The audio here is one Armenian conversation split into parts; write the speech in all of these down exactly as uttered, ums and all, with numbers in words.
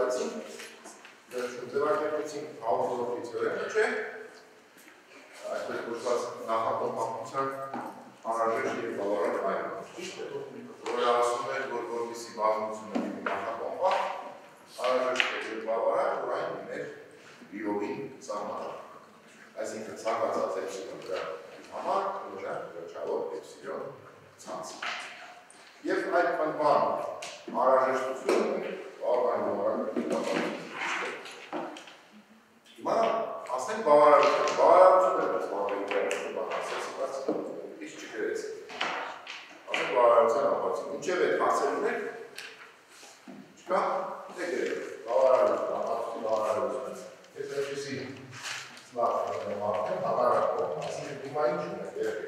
ձևակերպեցինք, ձևակերպեցինք Hausdorff-ի թեորեմը, չէ՞։ Այսպես կոչված նախակոմպակտության անհրաժեշտ եւ բավարար այն։ Ճիշտ է, որ ասում են, որ որպեսզի բազմությունը լինի նախակոմպակտ, անհրաժեշտ է եւ բավարար, որ այն լիներ լիովին սահմանափակ։ Այսինքն ցանկացած էպսիլոն դրա համար ուժան վերջավոր էպսիլոն ցանց։ Եվ այդ բան անհրաժեշտությունը բավարար Հիմա ասենք բավարարություն, բավարարությունը դες բավարարություն բան ասեցի, բայց ինչ չգրեց։ Ասենք բավարարության ապացին, ինչև այդ հասելուն եք, չկա, դե գրեք, բավարարություն, ապացի բավարարություն, ես այդպիսի սլավ մարդեմ հաղարակով, ասենք հիմա ինչ ունենք, երեք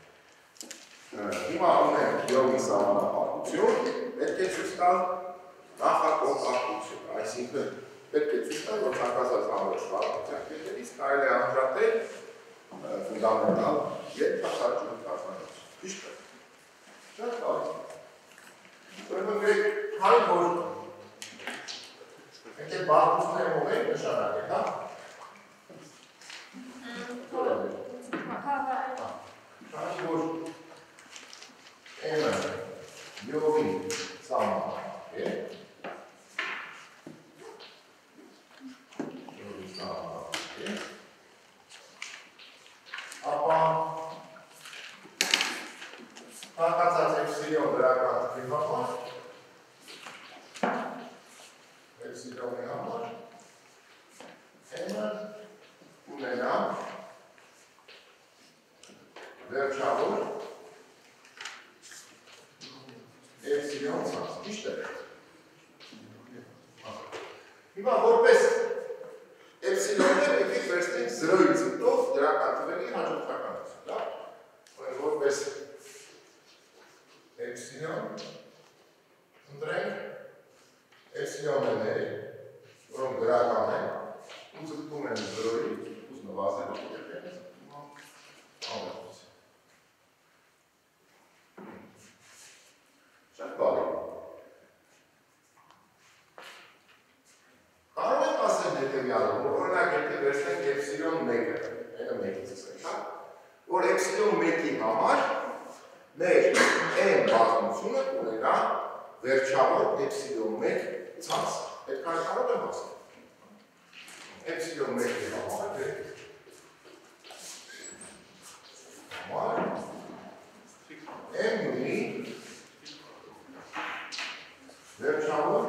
Հիմա ունենք յոգի սահմանափակություն, պետք է ցույց տալ նախակոմպակտություն, այսինքն պետք է ցույց տալ, որ ցանկացած համարժ վարդության կետերից կարելի է անջատել ֆունդամենտալ երկհաշարժույթ կազմակերպություն։ Ճիշտ է։ Շատ կարևոր։ Ուրեմն գրեք, այն որ մենք այդ բաղկությունները ով ենք նշանակել, հա։ Այն որ M-ը յոգի սահմանափակ է, ապա ցանկացած էպսիլոն դրական թվի համար էպսիլոնի համար M-ը ունենա վերջավոր էպսիլոն ցանց, ճիշտ է։ Հիմա որպես էպսիլոնները պետք է վերցնենք զրոյից հետո դրական թվերի հաջորդականություն, դա։ Որպես էպսիլոն ընտրենք էպսիլոններ, որոնք դրական են, ու ձգտում են զրոյի, ուզ նվազելու եկեն, ամենուց։ Շատ բարի։ Կարող ենք ասել հետևյալը, որ օրինակ եթե վերցնենք էպսիլոն մեկը, այնը մեկից սկսենք, հա, որ էպսիլոն մեկի համար մեր n բազմությունը ունենա վերջավոր էպսիլոն մեկ ցանց։ Այդքան կարող եմ ասել։ Էպսիլոն մեկի համար համար n ունի վերջավոր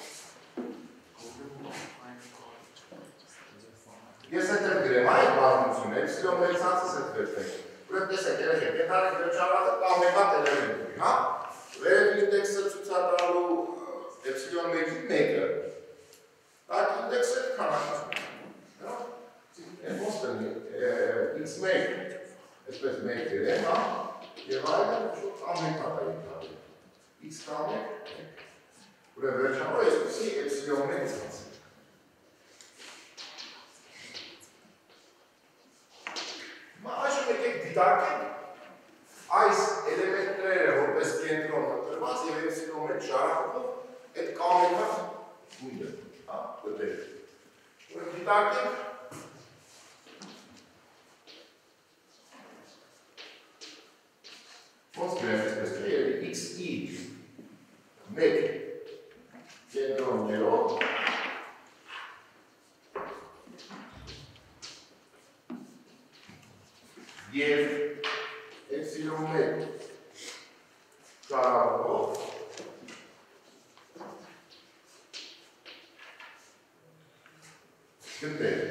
Ես հետև գրեմ այդ բազմություն, էպսիլոն մեկ ցանցս հետ վերցնենք։ Ուրեմն տեսեք, երեխեք, ենթարեք վերջավորը կամ մեկ էլեմենտ ունի, հա։ Վերև ինդեքսը ցուցադրելու էպսիլոն մեկի մեկը։ Այդ ինդեքսը քանակություն։ Հա։ Այն ոնց կլինի x մեկ, այսպես մեկ գրեմ, հա։ Եվ այլն շուտ ամեն կատարի կատարի։ X կամ մեկ։ Ուրեմն վերջավորը այսպիսի էպսիլոն մեկ ցանց։ Այժմ եկեք դիտարկենք այս էլեմենտները որպես կենտրոն ընտրված և էպսիլոն մեկ շարախով այդ կամեկած գույնը, հա, գտել։ Ուրեմն դիտարկենք ոնց գրեմ այսպես գրել x-ի մեկ կենտրոններով և էպսիլոն մեկ շարավորով գտել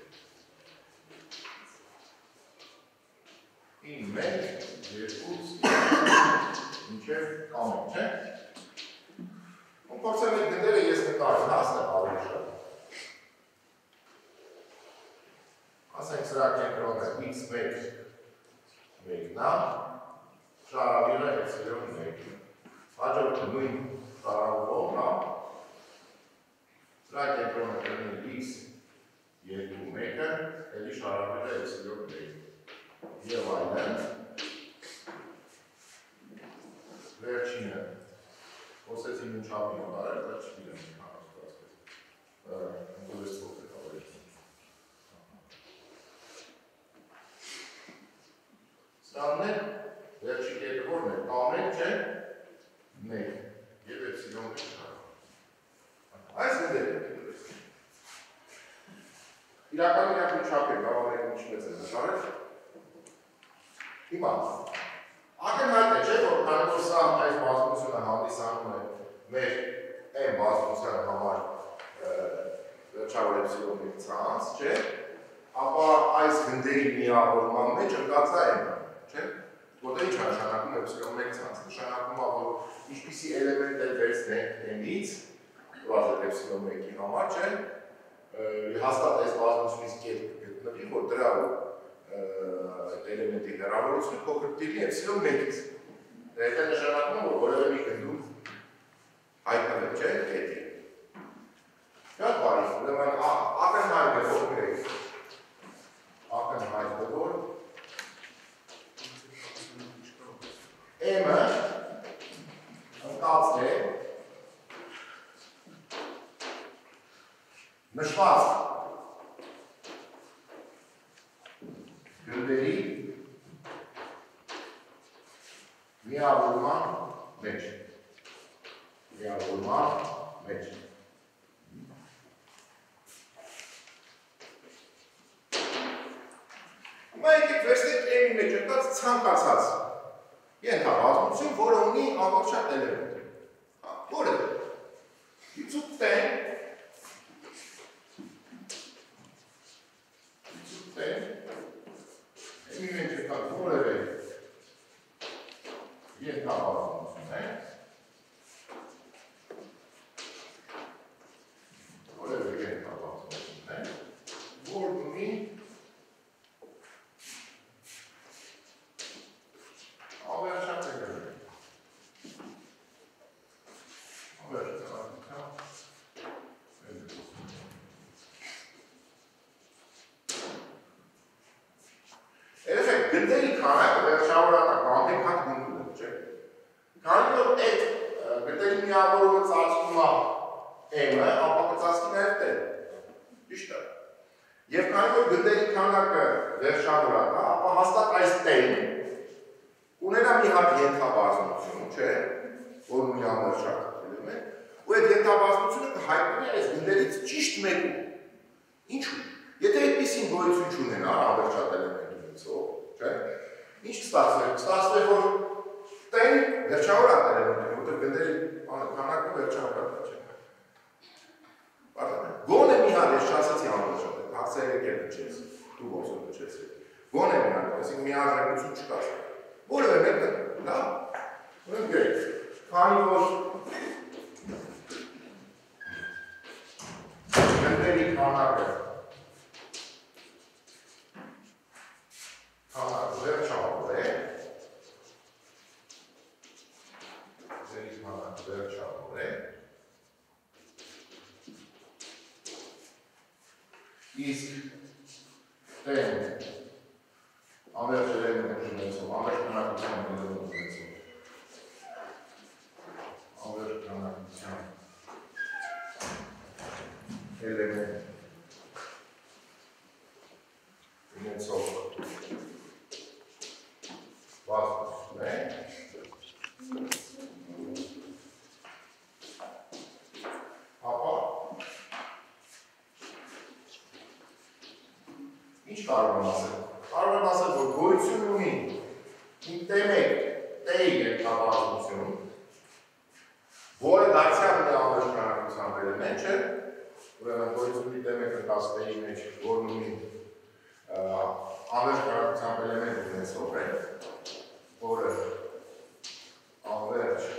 ինը մեկ, երկուց, մինչև կամեկ, չէ՞։ Ու փորձեմ այդ գտելը ես նկարել, հասնեմ ավելի շատ։ Ասենք սրա կենտրոնը x մեկ մեկնա, շարավիրը էպսիլոն մեկ։ Հաջորդը նույն շարավորով, հա։ Սրա կենտրոնը կլինի x երկու մեկը, էլի շարավիրը էպսիլոն մեկ։ Եվ այլն։ Վերջինը խոսեցի նույն չափի համար, բայց չգիտեմ քանով ստացվեց։ Տանն է, վերջի կետը որն է, տան է, չէ, մեկ, և էպսիլոն մեկ կարող։ Այս գնդեր է դրես։ Իրական իրակ ու չապ է, գավարեք ինչ մեծ է նշարել։ Հիմա, ակնհայտ է, չէ, որ քանի որ սա այս բազմությունը հանդիսանում է մեր M բազմության համար վերջավոր էպսիլոն մեկ ցանց, չէ, ապա այս գնդերի միավորման մեջ ընկած է M, չէ, որտեղ ինչ նշանակում է էպսիլոն մեկ ցանց, նշանակում է, որ ինչպիսի էլեմենտ է վերցնենք M-ից, վազել էպսիլոն մեկի համար, չէ, հաստատ այս բազմությունից կետ գտնվի, որ դրա էլեմենտի հեռավորությունը փոքր դիրնի էպսիլոն մեկից։ Դա նշանակում է, որ որևէ մի գնդում հայտնվել չէ կետի։ Շատ բարի, ուրեմն ակնհայտ է որ գրեք։ Ակնհայտ է որ M-ը ընկած է նշված գնդերի միավորման մեջ։ Միավորման մեջ։ Հիմա եկեք վերցնենք M-ի մեջ ընկած ցանկացած ենթաբազմություն, որը ունի ամբողջատ էլեմենտ։ Որը իցուտեն M-ի մեջ ընկած որևէ ենթաբազմություն է, որևէ ենթաբազմություն է, որ ունի ավերջատ էլեմենտ։ Ավերջատ Երեխեք, գնդերի քանակը վերջավորատակ բանդենք հատ գնդում է, չէ։ Քանի որ այդ գնդերի միավորումը ծածկում է M-ը, ապա կծածկի նաև T-ը։ Ճիշտ է։ Եվ քանի որ գնդերի քանակը վերջավորատակ, ապա հաստատ այս T-ն ունենա մի հատ ենթաբազմություն, չէ, որ ունի անվերջատ էլեմենտ, ու այդ ենթաբազմությունը կհայտնվի այս գնդերից ճիշտ մեկում։ Ինչու՞։ Եթե այդպիսին գոյություն չունենա անվերջատ էլեմենտ չէ, ինչ կստացվի, կստացվի, որ T-ն վերջավորատ էլեմենտ է, որտեղ գնդերի քանակը վերջավորատ չէ։ Գոնե մի հատ ես չասացի անվերջատ է, հացել եկել նչես, դու ոսով նչես եք։ Գոնե մի հատ, այսինքն մի ազնեկություն չկաս։ Որևէ մեկը, լավ, ուրեմն գրեք, քանի որ գնդերի քանակը քանակը վերջավոր է, գնդերի քանակը վերջավոր է, իսկ T-ն անվերջ էլեմենտ ունեցող, անվերջ քանակության էլեմենտ ունեցող, անվերջ քանակության էլեմենտ ունեցող բազմություն է, ապա ինչ կարող եմ ասել։ Կարող եմ ասել, որ գոյություն ունի իմ T մեկ T-ի ենթաբազմություն, որը դարձյալ մի անվերջ քանակությամբ էլեմենտ չէ, ուրեմն գոյություն ունի T մեկ ընկած T-ի մեջ, որն ունի անվերջ քանակությամբ էլեմենտ ունեցող է, որը անվերջ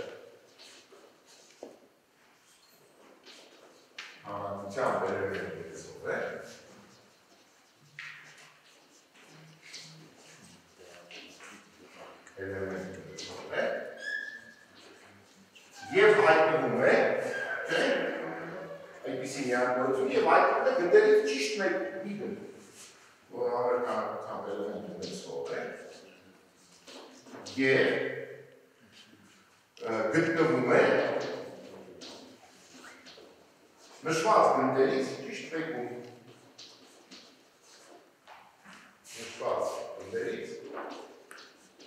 քանակությամբ էլեմենտ ունեցող է, էլեմենտ ունեցող է, և հայտնվում է, չէ, այդպիսի միակ գոյություն, և հայտնվում է գնդերից ճիշտ մեկ մի գնդ, որ անվերջ քանակությամբ էլեմենտ ունեցող է, և գտնվում է նշված գնդերից ճիշտ մեկում, նշված գնդերից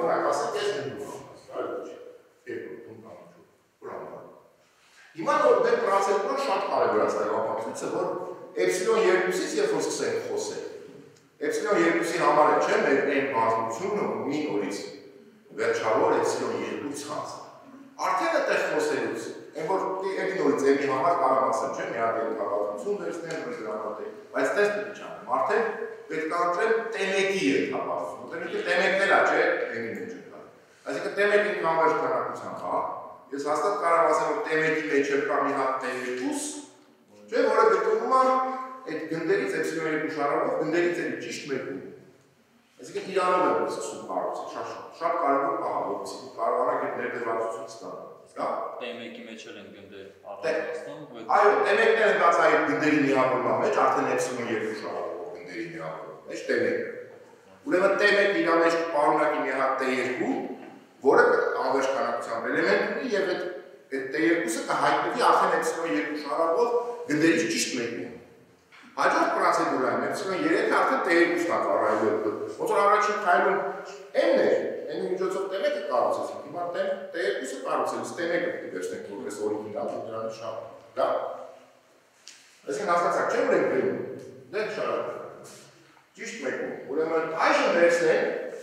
օրինակ ասենք ես դնում եմ, այլ ոչ, երկրորդ տուն կամ ինչ որ ամառ։ Հիմա նոր դեպ պրոցեդուրը շատ կարևոր է ստեղծագործելը, որ էպսիլոն երկուսից երբ որ սկսենք խոսել, էպսիլոն երկուսի համար է, չէ՞, մեր այն բազմությունը ունի նորից վերջավոր էպսիլոն երկու ցանց։ Արդեն այդտեղ խոսելուց, այն որ էլի նորից էլի համար կարող ասեմ, չէ՞, մի հատ ենթակացություն վերցնեմ, նույն դրանատե, բայց տես պետք է չանեմ, արդեն պետք է ընտրել տեմեկի ենթակացություն, որտեղ ինքը տեմեկն էլ է, չէ՞, էնի մեջ ընկա։ Այսինքն տեմեկին անվերջ քանակությամբ, հա, ես հաստատ կարող ասեմ, որ տեմեկի մեջ կա մի հատ տեմեկուս, չէ՞, որը գտնվում է այդ գնդերից էպսիլոն երկու շարավով, գնդերից էլի ճիշտ մեկում։ Այսինքն իրանով եմ սկսում կառուցել, շատ շատ կարևոր բան է, որովհետեւ կարողանանք այդ ներդրվածություն ստանալ, հա։ Տեմեկի մեջ էլ են գնդեր առանձնացնում, որ այո, տեմեկն էլ ընկած այդ գնդերի միավորման մեջ, արդեն էպսիլոն երկու շարավով գնդերի միավորման մեջ տեմեկը։ Ուրեմն տեմեկը իր մեջ պարունակի մի հատ տե երկու, որը անվերջ քանակությամբ էլեմենտ ունի եւ այդ այդ տե երկուսը կհայտնվի արդեն էպսիլոն երկու շարավով գնդերից ճիշտ մեկում։ Հաջորդ պրոցեդուրայում էպսիլոն երեքը արդեն տե երկուսն է կառավարելու։ Ոնց որ առաջին քայլում n-ն էր, n-ի միջոցով տե մեկը կառուցեցինք, հիմա տե երկուսը կառուցելուց տե մեկը պետք է վերցնենք որպես օրիգինալ ու դրան շահ։ Դա։ Այսինքն հասկացաք, չէ՞ որ ենք գրում։ Դե շարադրում։ Ճիշտ մեկում։ Ուրեմն այժմ վերցնենք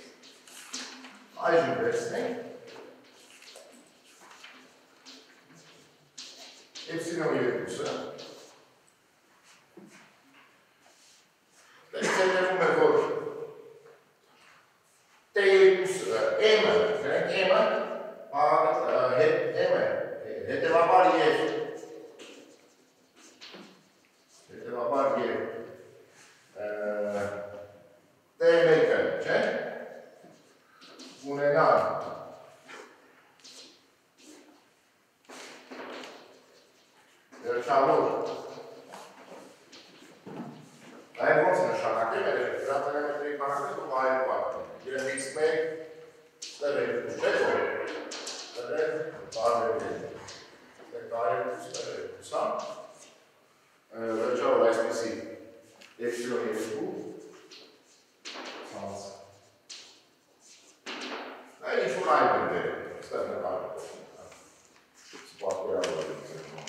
այժմ վերցնենք էպսիլոն երկուսը Դեպքերում է որ տե երկուսը m-ը, գրենք m-ը, m-ը, հետևաբար և հետևաբար և տե մեկը, չէ, ունենան վերջավոր Այլ ոնց նշանակել է, դրանց էլեմենտների քանակը ու այլ պատմում։ Իրեն x մեկ, ստեղ երկուս չէ որ, ստեղ է բարևել, ստեղ բարևել, ստեղ երկուս, հա։ Վերջավոր այսպիսի էպսիլոն երկու ցանց։ Այլ ինչ-որ այլ գնդեր, ստեղ նկարել, սպատորյալ է։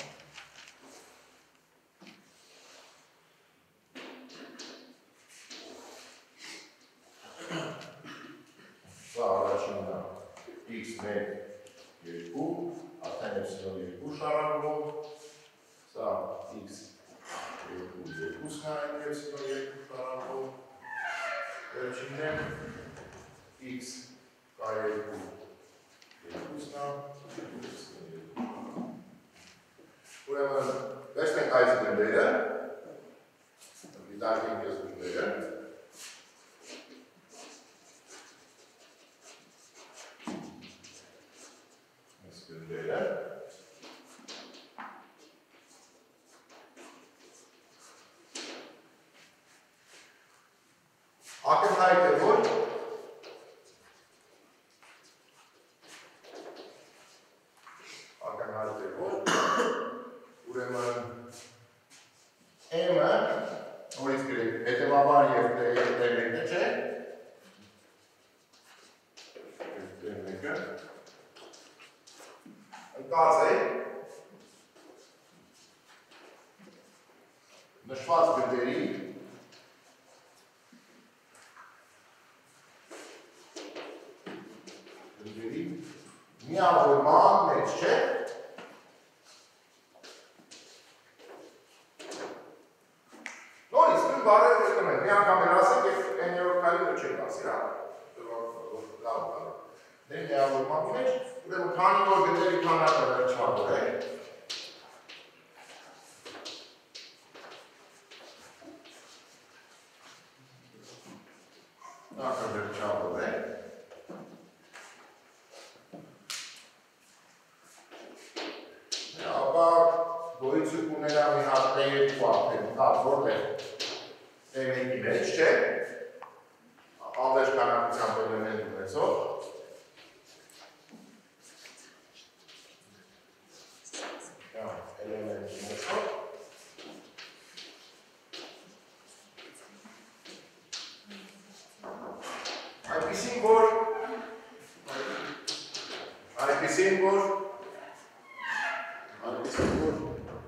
Սա առաջինն է x մեկ երկու, արդեն էպսիլոն երկու շարավով, սա x երկու երկուսն է այն էպսիլոն երկու շարավով, վերջինն է x կա երկու երկուսն է, ուրեմն վերցնենք այս գնդերը, դիտարկենք ես գնդերը, գնդերը ակնհայտ է որ ակնհայտ է որ ուրեմն m-ը նորից գրենք հետևաբար և տե մեկը չէ տե մեկը ընկած է նշված գնդերի գնդերի միավորման մեջ, չէ՞։ Նորից նույն բառերը կրկնում ենք, մի անգամ էլ ասենք և n-երորդ քայլը չենք ասի, հա։ Լավ բառը։ Դե միավորման մեջ ուրեմն քանի որ գնդերի քանակը վերջավոր է, նախը վերջավոր է, ապա գոյություն ունենա մի հատ տե երկու արդեն, հա, որտեղ տե մեկի մեջ, չէ, անվերջ քանակությամբ էլեմենտ ունեցող, էլեմենտ ունեցող, այնպիսին, որ Այսպիսին որ Այսպիսին որ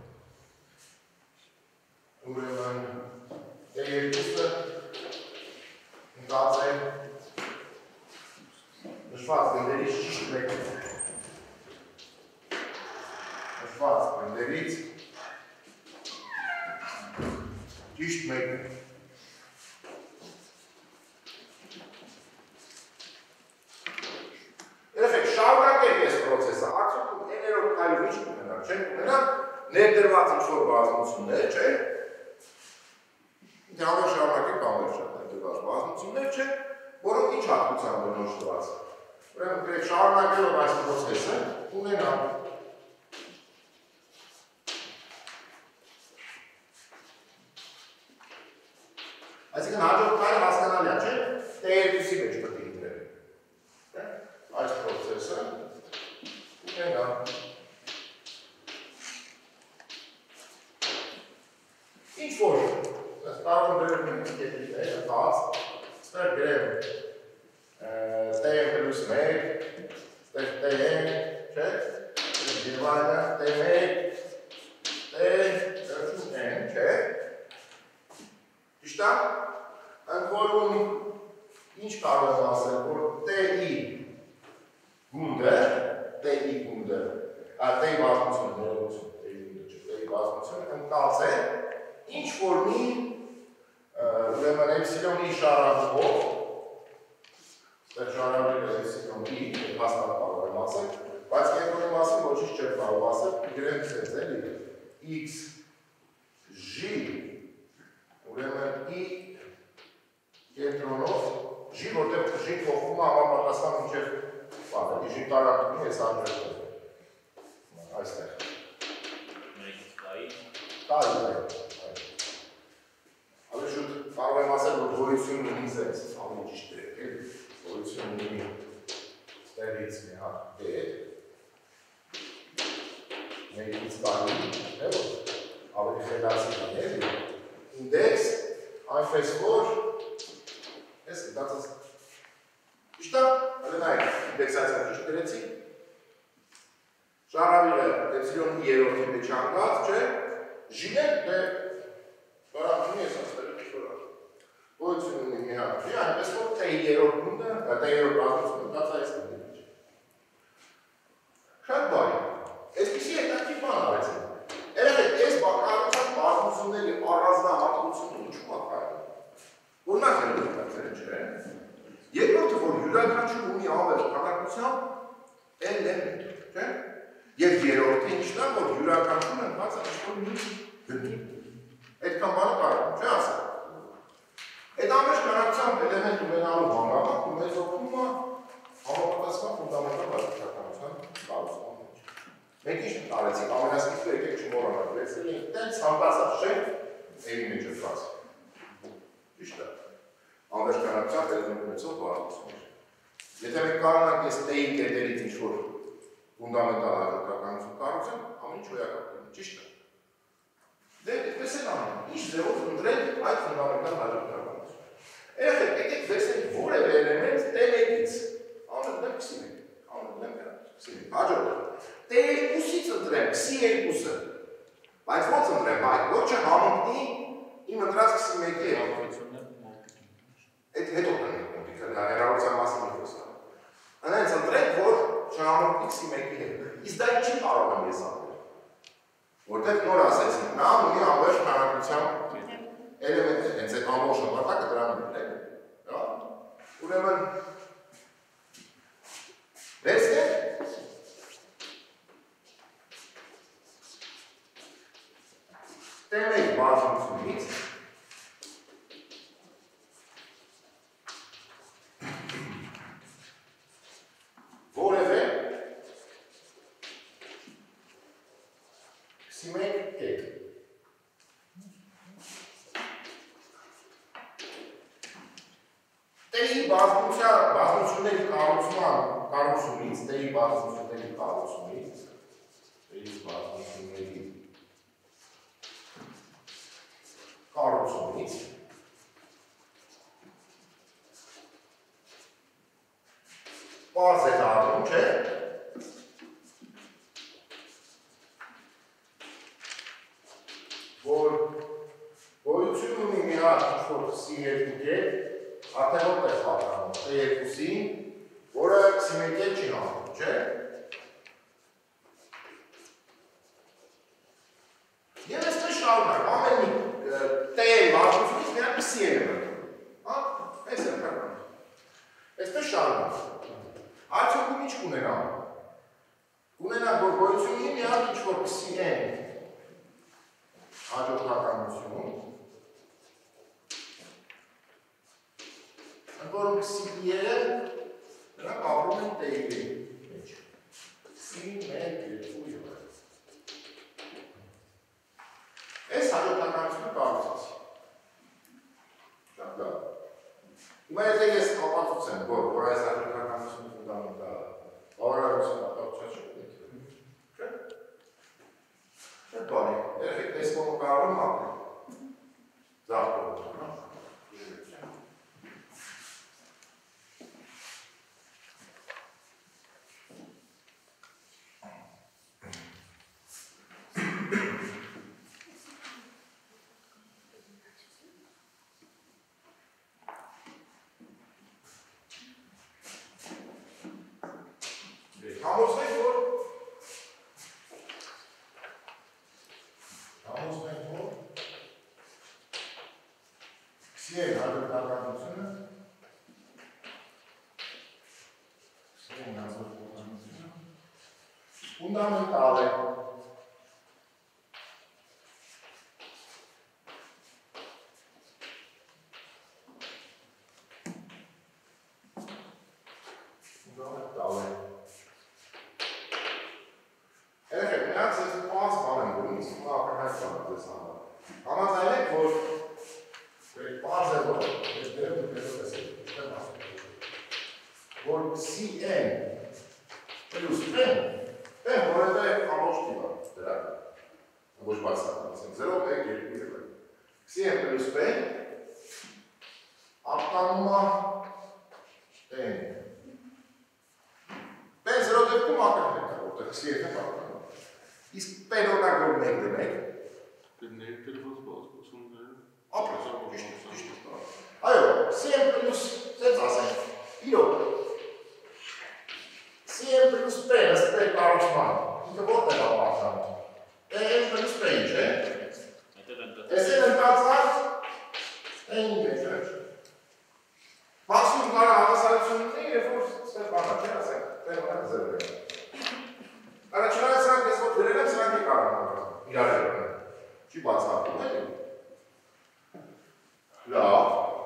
ուրեմն դե երկուսը ընկած է նշված գնդերից ճիշտ մեկը նշված գնդերից ճիշտ մեկը Երեխեք, շարունակենք այս պրոցեսը, արդյունքում էներորդ քայլում ինչ կունենանք, չենք կունենանք ներդրված ինչ-որ բազմություններ, չէ՞։ Դրանով շարունակենք անվեր շատ ներդրված բազմություններ, չէ՞, որոնք ինչ հատկությամբ բնորոշված։ Ուրեմն գրեք շարունակելով այս պրոցեսը ունենանք Այսինքն հաջորդ քայլը հասկանալի է, չէ՞, դե երկուսի մեջ պետք է ընտրել։ Այս պրոցեսը ունենա ինչ-որ կարող գրել մենք կետիներ, հաց, ստեղ գրեմ տեմ պլուս մեկ, ստեղ տեմ, չէ, և այլը, տեմ մեկ, տեմ, վերջում են, չէ, ճիշտ է, ընդ որում ինչ կարող եմ ասել, որ տի գունդը, տեի գունդը, տեի բազմությունը, ներողություն, տեի գունդը չէ, տեի բազմությունը ընկած է ինչ-որ մի ուրեմն էպսիլոնի շարավորով, ստեղ շարավորել է էպսիլոնի, հաստատ կարող եմ ասել, բայց կենտրոնի մասին ոչինչ չեմ կարող ասել, գրեմ ցած էլի, x j ուրեմն i կենտրոնով j, որտեղ j փոխվում է համապատասխան մինչև Pane, když jim tady to je sám řekl. A jste. Tady, tady. Ale šut, máme masa do dvojicu nízec, ale když ty, dvojicu nízec, tady jsme a pět. Nejvíc tady, nebo? Ale když je dá si tam nevím. Index, einfach vor, es das ist İşte, öyle değil. İndeksasyon çeşit dereci. Şarabıyla epsilon ieroti bir çangat, çe, jilet ve paramını esasları tutuyorlar. Bu epsilonun ne yapıyor? Yani mesela te ierotunda, te ierot bazısında kaç sayısında diyecek. Şart var. Eskisi yeter ki bana versin. Evet, es bakarsan bazısında arazda hatırlısında uçmak var. Bunlar ne yapacak sence? Երկրորդը, որ յուրաքանչյուր ունի ավեր քանակությամբ էլեմենտ, չէ՞։ Եվ երրորդը ինչն է, որ յուրաքանչյուրը ընկած է ինչ-որ մի գնդի։ Այդքան բանը կարող եմ, չէ՞ ասել։ Այդ ամեն քանակությամբ էլեմենտ ունենալու բանալը մեզ օգնում է համապատասխան ֆունդամենտալ բացատրության կառուցման մեջ։ Մենք ինչ տարեցինք, ամենասկիզբը եկեք չմոռանանք, վերցրել ենք տենց հանկարծած չէ, էլի մեջ ըրված։ Ճիշտ է։ Անվերջ քանակությամբ էլեմենտ ունեցող բարձրացումներ։ Եթե մենք կարողանանք այս տեի կետերից ինչ-որ ֆունդամենտալ հաջորդականություն կառուցենք, ամեն ինչ հոյակապ կլինի, ճիշտ է։ Դե այդպես էլ անենք, ինչ ձևով ընտրենք այդ ֆունդամենտալ հաջորդականությունը։ Երեխեք, եկեք վերցնենք որևէ էլեմենտ տե մեկից, անընդհատ քսի մեկ, անընդհատ քսի մեկ, հաջորդը։ տե երկուսից ընտրենք քսի երկուսը, բայց ո՞նց ընտրենք այդ, ոչ չհամընկնի իմ ընտրած քսի մեկի հետ։ Այդ հետո տնենք մոտիքը, հեռավորության մասին մի խոսքը։ Անենց ընտրենք, որ չհամընկնի քսի մեկի հետ։ Իսկ դա ինչի կարող եմ ես անել։ Որտեղ նոր ասեցինք, նա ունի անվերջ քանակությամբ էլեմենտներ, հենց այդ ամբողջ նպատակը դրանում է։ Ուրեմն վերցնենք տեմեկ բաժնությունից որևէ քսի մեկ կետ։ Տեի բազմությունների կառուցման կառուցումից, տեի բազմությունների կառուցումից, տեի բազմությունների կառուցումից պարզ է դառնում, չէ՞։ քսին երկու կետ, արդեն որտեղ պատրանում, T երկուսին, որը քսին մեկ կետ չի հանդում, չէ՞։ Եվ այսպես շարունակ, ամեն մի T-ի վարժությունից միան քսի է նվերում, հա, այս է կրկանում, այսպես շարունակ, արդյունքում ինչ կունենամ, կունենամ, որ գոյությունի միան ինչ-որ քսի են հաջորդականություն, ընդ որում քսի է, նրանք ապրում են T-ի մեջ, քսի մեկ երկու ևը։ Այս հաջորդականությունը կառուցեցի։ Շատ լավ։ Հիմա եթե ես կապացուցեմ, որ որ այս հաջորդականությունը ֆունդամենտալ է, բավարարությունը ապացուցած չունի։ Չէ՞։ Շատ բանի։ Երեք այս կողմը կարող եմ ապրել։ Ձախ կողմը, հա։ Համոզվենք, որ համոզվենք, որ քսի են հաջորդականությունը քսի են հաջորդականությունը ֆունդամենտալ է։ Ֆունդամենտալ է։ Երեխեք, նրանց ես պանց բան եմ գնում, իսկ հիմա ակրհայտ բան ձեզ համար։ Համաձայնեք, որ պարզ է, որ ես դերև դուք ես տեսեք, չեմ ասում, որ քսի են պլյուս P-ն, P-ն որևէ ամբողջ թիվ է դրական, ամբողջ բացական, ասենք զերո, մեկ, երկու, երկու։ քսի են պլյուս P-ն ապտանում է P-ն։ P-ն զերո դեպքում ակրհայտ է, որտեղ քսի են ապտանում։ Իսկ P-ն օրինակ որ մեկ դեմեք։ Ներկերված բազմությունները։ Ապրես, ճիշտ է։ Այո, քսի են պլյուս, սենց ասենք, իրոք, քսի են պլյուս P, ըստ P կառուցման, ինքը որտեղ է ապարտանում։ N պլյուս P-ին, չէ։ Ես են ընկածած, N-ի մեջ, չէ։ Մաքսիմում կարա հավասարություն ունի, երբ որ ստեղ բանա, չէ, ասենք, P-ն օրինակ զերո է։ Արա չնայած սրանք ես որ դրել եմ, սրանք է կարող իրար է ունեն, չի բացարկում էլի։ Լավ,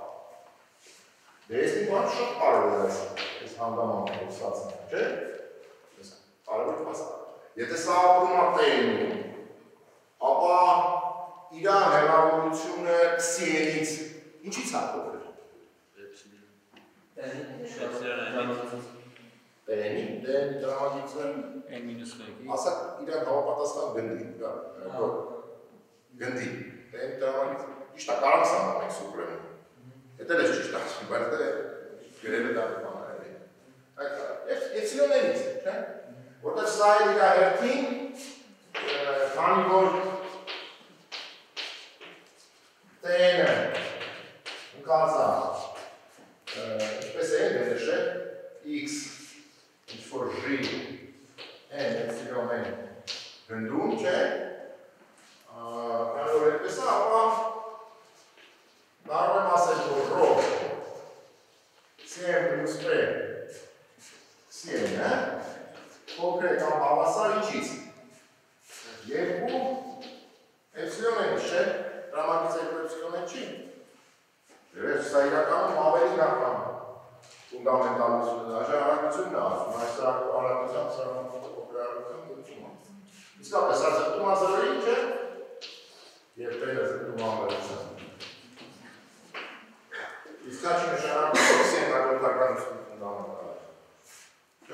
դե ես մի բան շատ կարևոր է այս հանգամանքը ստացնեմ, չէ՞։ Կարևոր փաստարկ։ Եթե սա ապրում է P-ին, ապա իրա հեռավորությունը քսի N-ից ինչից է փոքր։ P-ի, D-ի տրամագիծը N մինուս մեկի։ ասակ իրար հավապատասխան գնդի, գնդի, D-ի տրամագիծը, ճիշտ է, կարող սանալ ենք սուպրեմում, հետել ես ճիշտ ասում, բայց դե գրելը դա բաներ է, էպսիլոն N-ից, չէ, որտեղ սա է իրա հերթին, քանի որ T-ը ընկածա, ինչպես է N-ը նշել, X ինչ-որ J, N, էպսիլոն N գնդում, չէ, քանի որ այդպես է, ապա կարող եմ ասել, որ ρ քսի N պլյուս P քսի N, փոքր է կամ հավասար ինչից։ Երկու էպսիլոն N, չէ, տրամագիծ երկու էպսիլոն N չի։ Երբ սա իրականում ավելի գաղթան ֆունդամենտալությունը, արժանապատվությունն է ասում, այս արագությամբ սրանով փոքր արագությամբ գծում է։ Իսկապես, սա զգտում է զրոյին, չէ, և P-ը զգտում է ամերության։ Իսկ դա չի նշանակում, որ քսի N հաջորդականություն ֆունդամենտալ է։ Չէ՞։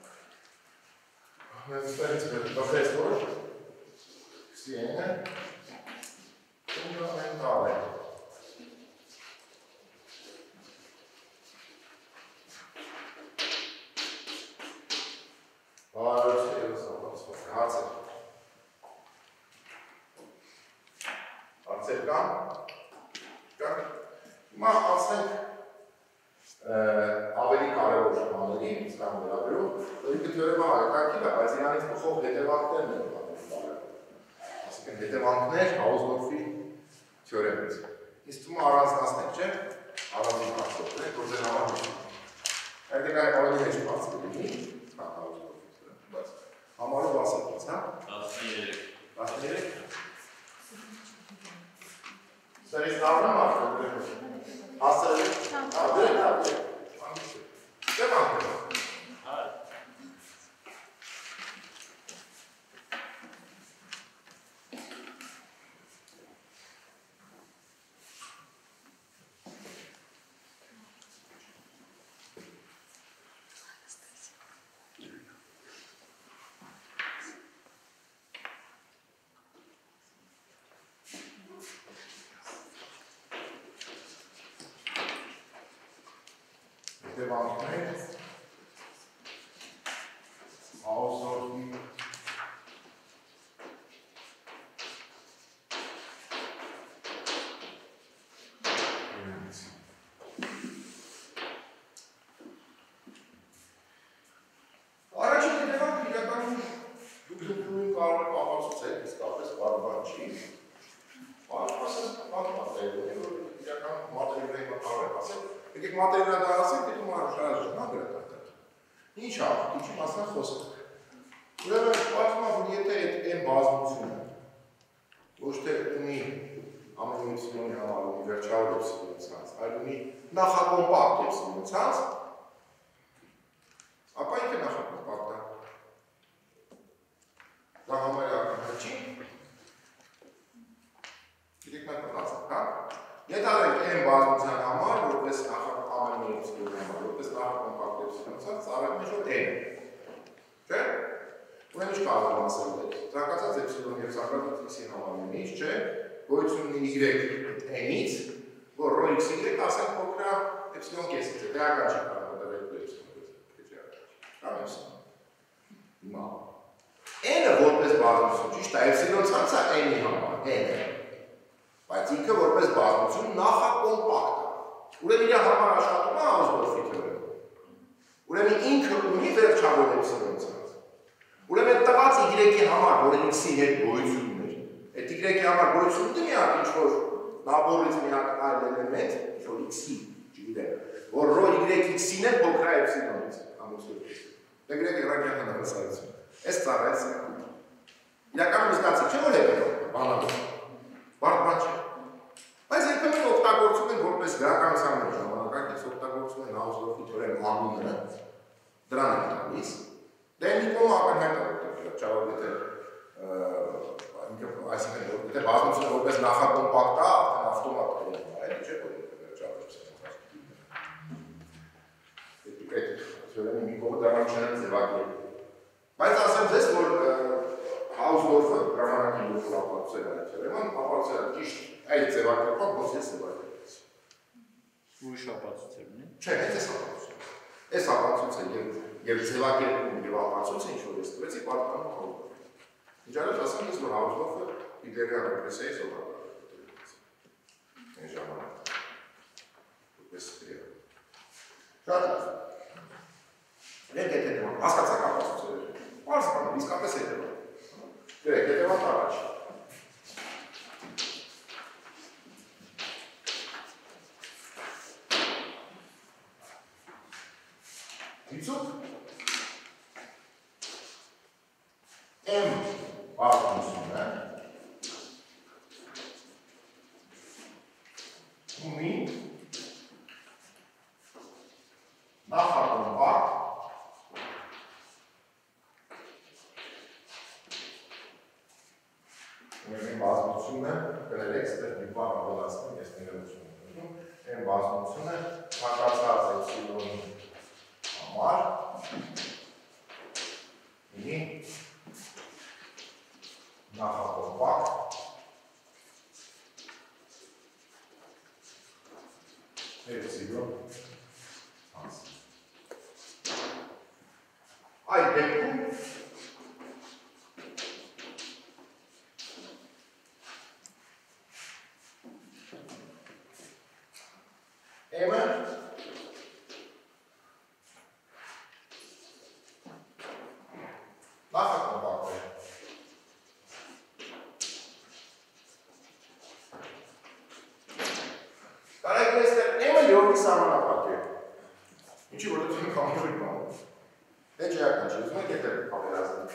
Մենք ստերից բխեց, որ քսի N-ը ֆունդամենտալ է։ Բավարարություն ևս ապացուցված է, հարցեր։ Հարցեր կան։ Կան։ Հիմա Որի թեորեմը հայտարարքիլ է, բայց իրանից փոխող հետևանքներն են բարել։ Այսինքն հետևանքներ Hausdorff-ի թեորեմից։ Իսկ թվում է առանձնացնենք, չէ՞։ Առանձին հարցով, որ ձեր համար հիշում։ Այդտեղ այն ավելի հեշտ հարց կլինի, քան Hausdorff-ի թեորեմը, բայց համարով ասած, հա։ տասներեք։ տասներեք։ Սարից նավնամ արդեն, հասել է, հա, դրեք, հա, դրեք, անգիշը, դեմ անգրը։ Հայ։ Հետևանքներ Hausdorff-ի Առաջին հետևանքը իրականում դուք դուք կարող եք ապացուցել, իսկապես բարբար չի։ Ասես պատմած է, որ իրական մատերիալների մտարել ասել, եկեք մատերիալը ասենք, դու մարշարժն ա գրել։ Ինչ ա, ինչի մասնա խոսքը։ Ուրեմն պատմում է, որ եթե այդ այն բազմությունը ոչ թե ունի ամեն էպսիլոնի համար ունի վերջավոր էպսիլոնի ցանց, այլ ունի նախակոմպակտ էպսիլոնի ցանց, ապա ինքը նախակոմպակտ է։ Դա համարյա հաճի։ Գիտեք մենք մտածենք, հա։ Եթե այն բազմության համար, որպես ամեն մի էպսիլոնի համար, որպես նախակոմպակտ էպսիլոնի ցանց, ծառայում է շուտ n։ Չէ՞։ Ուրեմն ինչ կարող եմ ասել այդ։ Ցանկացած էպսիլոն եւ ցանկացած x-ի համար ինչ, չէ՞։ Գոյություն ունի y n-ից, որ ρ x-y ասենք փոքր է էպսիլոն կեսից է։ Դրական չի կարող մտածել էպսիլոն կեսից։ Կամ էպսիլոն։ Հիմա n-ը որպես բազմություն, ճիշտ է, էպսիլոն ցանցը n-ի համար, n-ը։ Բայց ինքը որպես բազմություն նախակոմպակտ է։ Ուրեմն իր համար աշխատում է Hausdorff-ի թեորեմը։ Ուրեմն ինքը ունի վերջավոր էպսիլոն ցանց։ Ուրեմն տված y-ի համար, որը x-ի հետ գոյություն ուներ, այդ y-ի համար գոյություն ունի մի հատ ինչ-որ նաբորից մի հատ այլ էլեմենտ, ինչ-որ x-ի, չգիտեմ, որ ρ y-x-ին է փոքր է էպսիլոնից, ամուսնություն։ Դե գրեք Իրաքյան հանրապետություն։ Այս ծառայից է։ Իրականում զգացի չէ որ հետո բանալու։ Բարդ չէ։ Բայց երբեմն օգտագործում են որպես գրականության մեջ ժամանակակից օգտագործում են Hausdorff-ի թեորեմի անունը, դրան են տալիս։ Դե մի կողմ ակնհայտ է օգտագործել, չավոք եթե այսինքն եթե բազմությունը որպես նախակոմպակտ է, արդեն ավտոմատ կողմ է, չէ՞ որ չավոք այդ թեորեմի մի կողմը դրան չեն ձևակերպել։ Բայց ասեմ ձեզ, որ Hausdorff-ը ժամանակի լուր ապացուցել է թեորեման, ապացուցել է ճիշտ այդ ձևակերպով, ոնց ես ձևակերպեցի։ Ուրիշ ապացուցելն է։ Չէ, հենց այս ապացուցել։ Այս ապացուցել եւ ձևակերպում եւ ապացուցը ինչ որ ես տվեցի պատկանում Hausdorff։ Ինչալով ասեմ ես, որ Hausdorff-ը իդեալական ռեպրեսիայի սովորաբար է։ Այն ժամանակ։ Որպես ստրիա։ Շատ լավ։ Եք հետևան, հասկացակ ապացուցել է։ Պարզ բան, իսկապես հետևան։ Գրեք, հետևան առաջ։ Հիցուկ M բարձրություն է ունի նախակոմպակտ Ուրեմն բազմությունը գրել ստեղ մի բան ավելացնում, ես ներողություն եմ այն բազմությունը ցանկացած էպսիլոնի համար ունի նախակոմպակտ էպսիլոն ցանց։ Այդ դեպքում M-ը ეჭერთან შევძმე კეთები კამერაზე.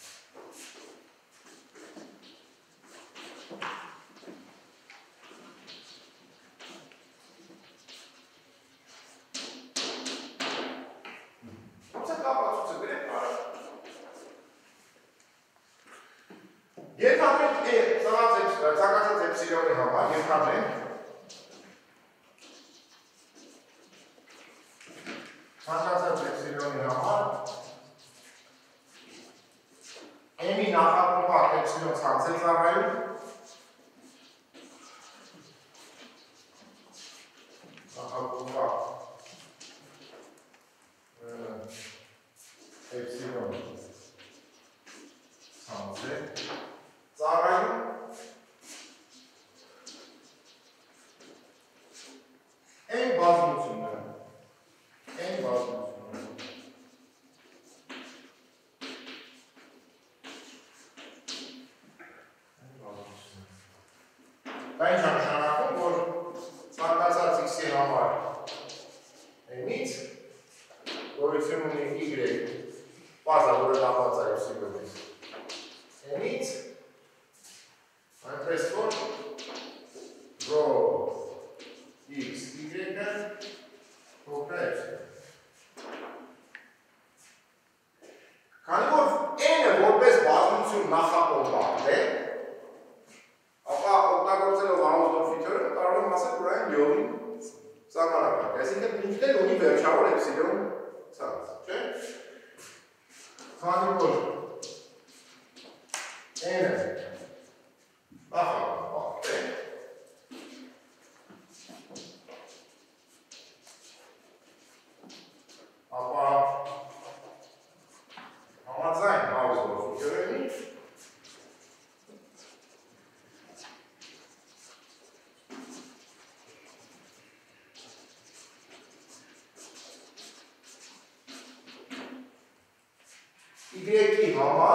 Y-ի համար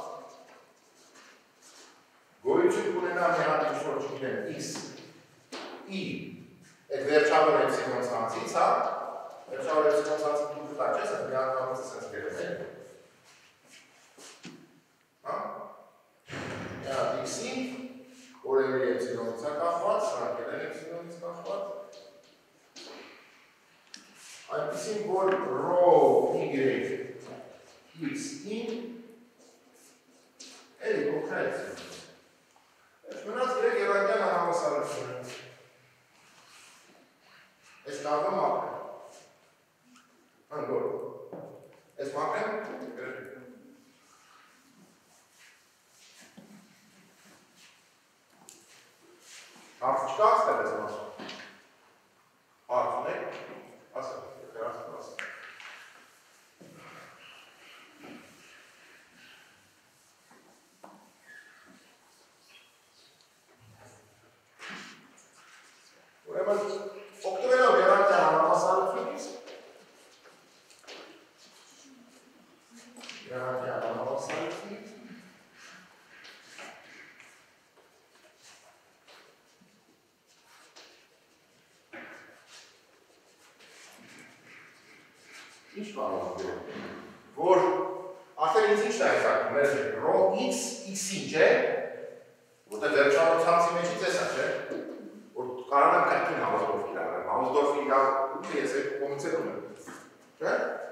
գոյություն կունենա մի հատ ինչ-որ չգիտեմ x i այդ վերջավոր էպսիլոն ցանցից, հա, վերջավոր էպսիլոն ցանցը դու կտա չես, այդ մի անգամից սենց գերում է, հա, մի հատ x-ի, որևէ էպսիլոնից է կախված, սրանք են էպսիլոնից կախված, այնպիսին, որ rho y x-ին էլի կոնկրետ Ես մնաց գրեք Եվանգյան անհավասարությունը Ես կարող եմ մակրեմ Անգոր Ես մակրեմ գրեք Հարց չկա աստեղ ես մասը Հարց ունեք ասա, գրաստ ասա Օգտվելով Եվանգյան անհավասարությունից Եվանգյան անհավասարությունից Ինչ կարող եմ գրել, որ արդեն ինձ ինչ է հետաքրքրում, մեր rho x, x-ին չէ, որտեղ վերջավոր ցանցի մեջից էսա, չէ, որ կարող եմ կրկին Hausdorff կիրառեմ, Hausdorff-ի իրավունքը ես երկու կողմից եմ, չէ,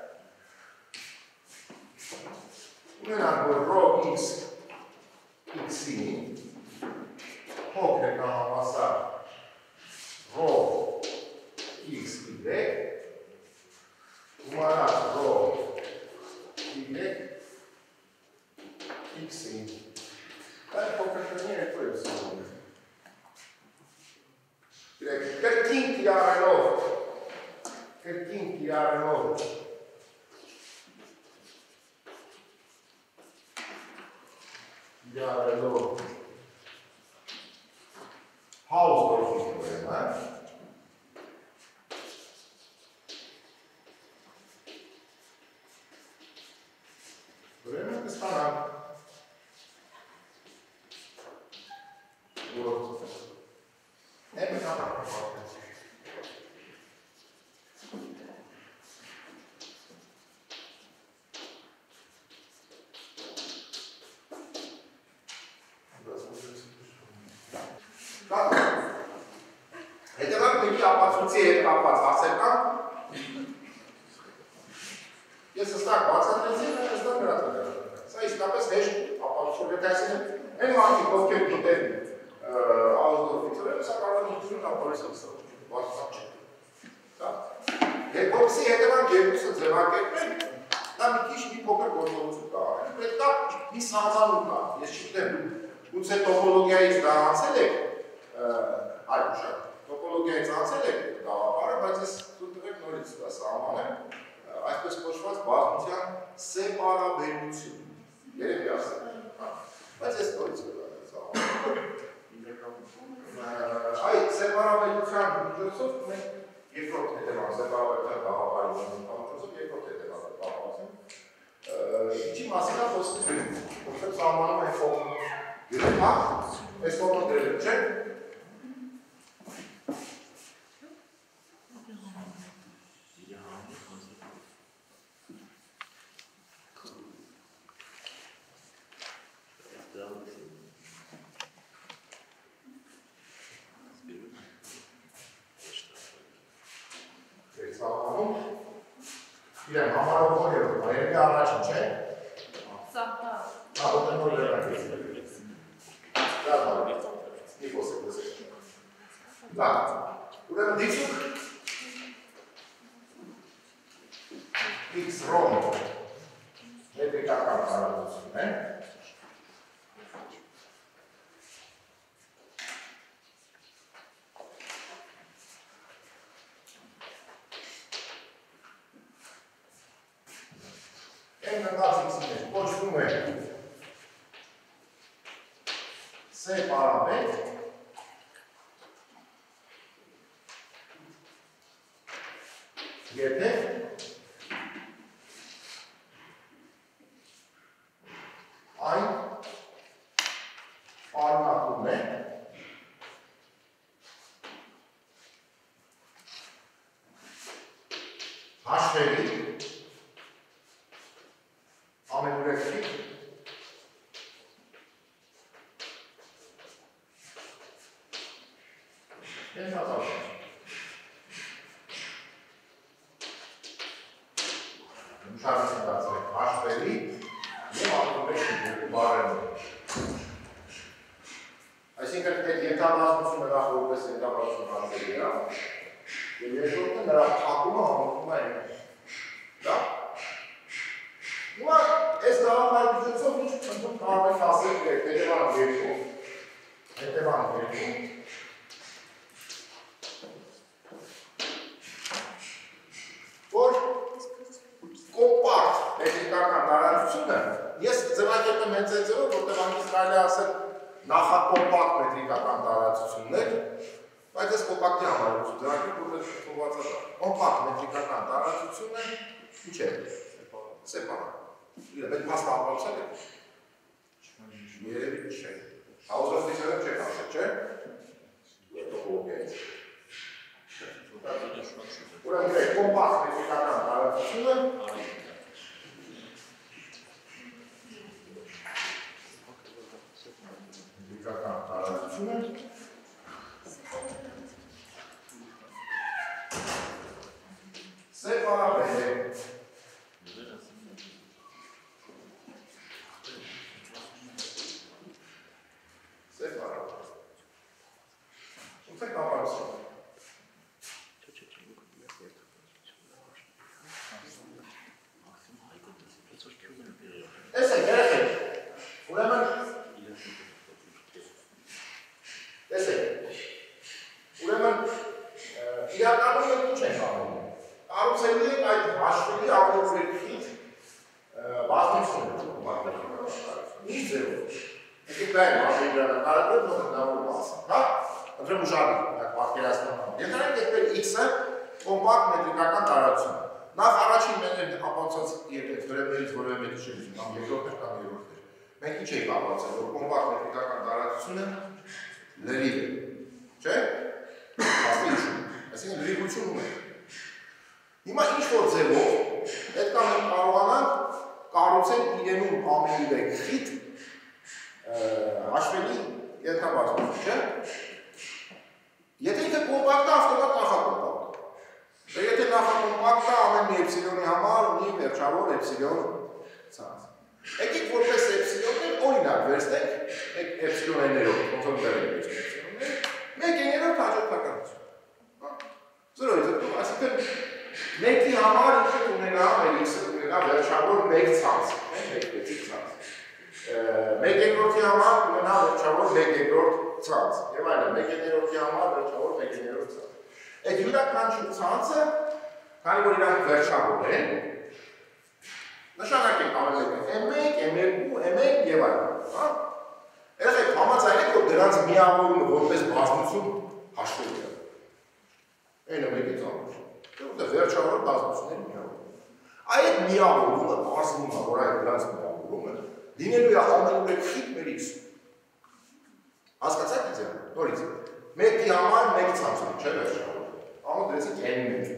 ունենանք, որ rho x, x-ին, փոքր համահավասար rho x, y, Umaraz rho y x-ին Այդ փոքրքրնի երկու եմ սանում Կրկին կիրառելով Կրկին կիրառելով Կիրառելով Hausdorff-ի կորեմ, հա Ուրեմն կստանանք, որ եմ կապակապակեցի։ ցույցի հետ կապված հարցեր կան։ Ես հստակ բացատրեցի, հստակ գրածել։ Սա իսկապես հեշտ ապահովություն է, այսինքն այն մարդիկ, ովքեր գիտեն ազգովիցները, սա կարող է գիտություն ապահովություն ստանալ, բացառ չէ։ Որպեսզի հետևանք երկուսը ձևակերպեն, դա մի քիչ մի փոքր գործողություն կա։ Պետք է մի սահմանում կա։ Ես չգիտեմ, գուցե տոպոլոգիայից դառնացել եք, այլ ուշակ, տոպոլոգիայից անցել եք գաղափարը, բայց ես ցույց տվեք նորից դա սահմանեմ, այսպես կոչված բազմության սեպարաբերություն։ Երևի ասել։ Բայց ես նորից այդ սեպարաբերության միջոցով մենք երկրորդ հետևան սեպարաբերության գաղափարի միջոցով երկրորդ հետևան գաղափարին ինչի մասին է խոսքը գրում։ Որտեղ սահմանում է ֆորմուլ գրել, հա, այս ֆորմուլ գրել, չէ՞։ Իրեն համարով որ երոտ, երևի առաջին, չէ՞։ Սահա։ Ահոտեն որ երևի։ Դա բարի, մի խոսեք լսեք։ Լավ, ուրեմն դիցուք X ռոմ մետրիկական տարածություն է։ Կոչվում է սեպարաբեր եթե այն պարունակում է հաշվերի ամենուրեքրի ես հատաշ նշարություն դարձրեք հաշվերի և ամենուրեքրի երկու բարերն այսինքն այդ ենթաբազմությունը նախ որպես ենթաբազմություն հարցերի է և երկրորդը նրա փակումը համոզվում է դա Հիմա այս գաղափարի միջոցով ինչ ընդդեմ կարող ենք ասել հետևանք երկու, հետևանք երկու, որ կոմպակտ մետրիկական տարածությունը ես ձևակերպեմ հենց այդ ձևով, որտեղ անգից կարելի ասել նախակոմպակտ մետրիկական տարածություններ, բայց ես կոմպակտի համարություն ձևակերպ, որտեղ թողված է կոմպակտ մետրիկական տարածությունը ինչ է, սեպարաբեր Իրը պետք մաստ ապարուցել է։ Երևի չէ։ Հաուզովնիցյանը չեք ասել, չէ։ Տոպոլոգիայից։ Ուրեմն գրեք կոմպակտ մետրիկական տարածությունը մետրիկական տարածությունը սեպարաբեր է։ Մենք ինչ էի կապացել, որ կոմպակտ մետրիկական տարածությունը լրիվ է, չէ՞, ասի իշխում, այսինքն լրիվություն ունենք։ Հիմա ինչ-որ ձևով, պետք է մենք կարողանանք կառուցել իրենում ամենուրեք խիտ հաշվելի ենթաբազմություն, չէ՞։ Եթե ինքը կոմպակտ է, ավտոմատ նախակոմպակտ է։ Եթե նախակոմպակտը ամեն մի էպսիլոնի համար ունի վերջավոր էպսիլոն ցանց։ Եկեք որպես էպսիլոններ օրինակ վերցնենք էպսիլոներով, ոնց որ դեռ ենք էպսիլոններ, մեկ երրորդ հաջորդականություն։ Զրոյ, զրոյ, այսինքն մեկի համար ինքը ունենա, մեր x-ը ունենա վերջավոր մեկ ցանց, մեկ պետիկ ցանց։ Մեկ երկրորդի համար ունենա վերջավոր մեկ երկրորդ ցանց, եւ այլն, մեկ երրորդի համար վերջավոր մեկ երրորդ ցանց։ Այդ յուրաքանչյուր ցանցը, քանի որ իրանք վերջավոր են, նշանակենք ամեն մեկը էմ մեկ, էմ երկու, էմ մեկ եւ այլն, հա։ Երեք համաձայնեք, որ դրանց միավորումը որպես բազմություն հաշվելու է։ Այն է մեկից ամուր։ Որտեղ վերջավոր բազմությունների միավորումը։ Այդ միավորումը բարձվում է, որ այդ դրանց միավորումը լինելու է ամենուրեք խիտ մեր x-ում։ Հասկացաք ինձ, նորից։ Մեկի համար մեկ ցանցում, չէ՞ վերջավոր։ Ահա դրեցինք էն մեկ։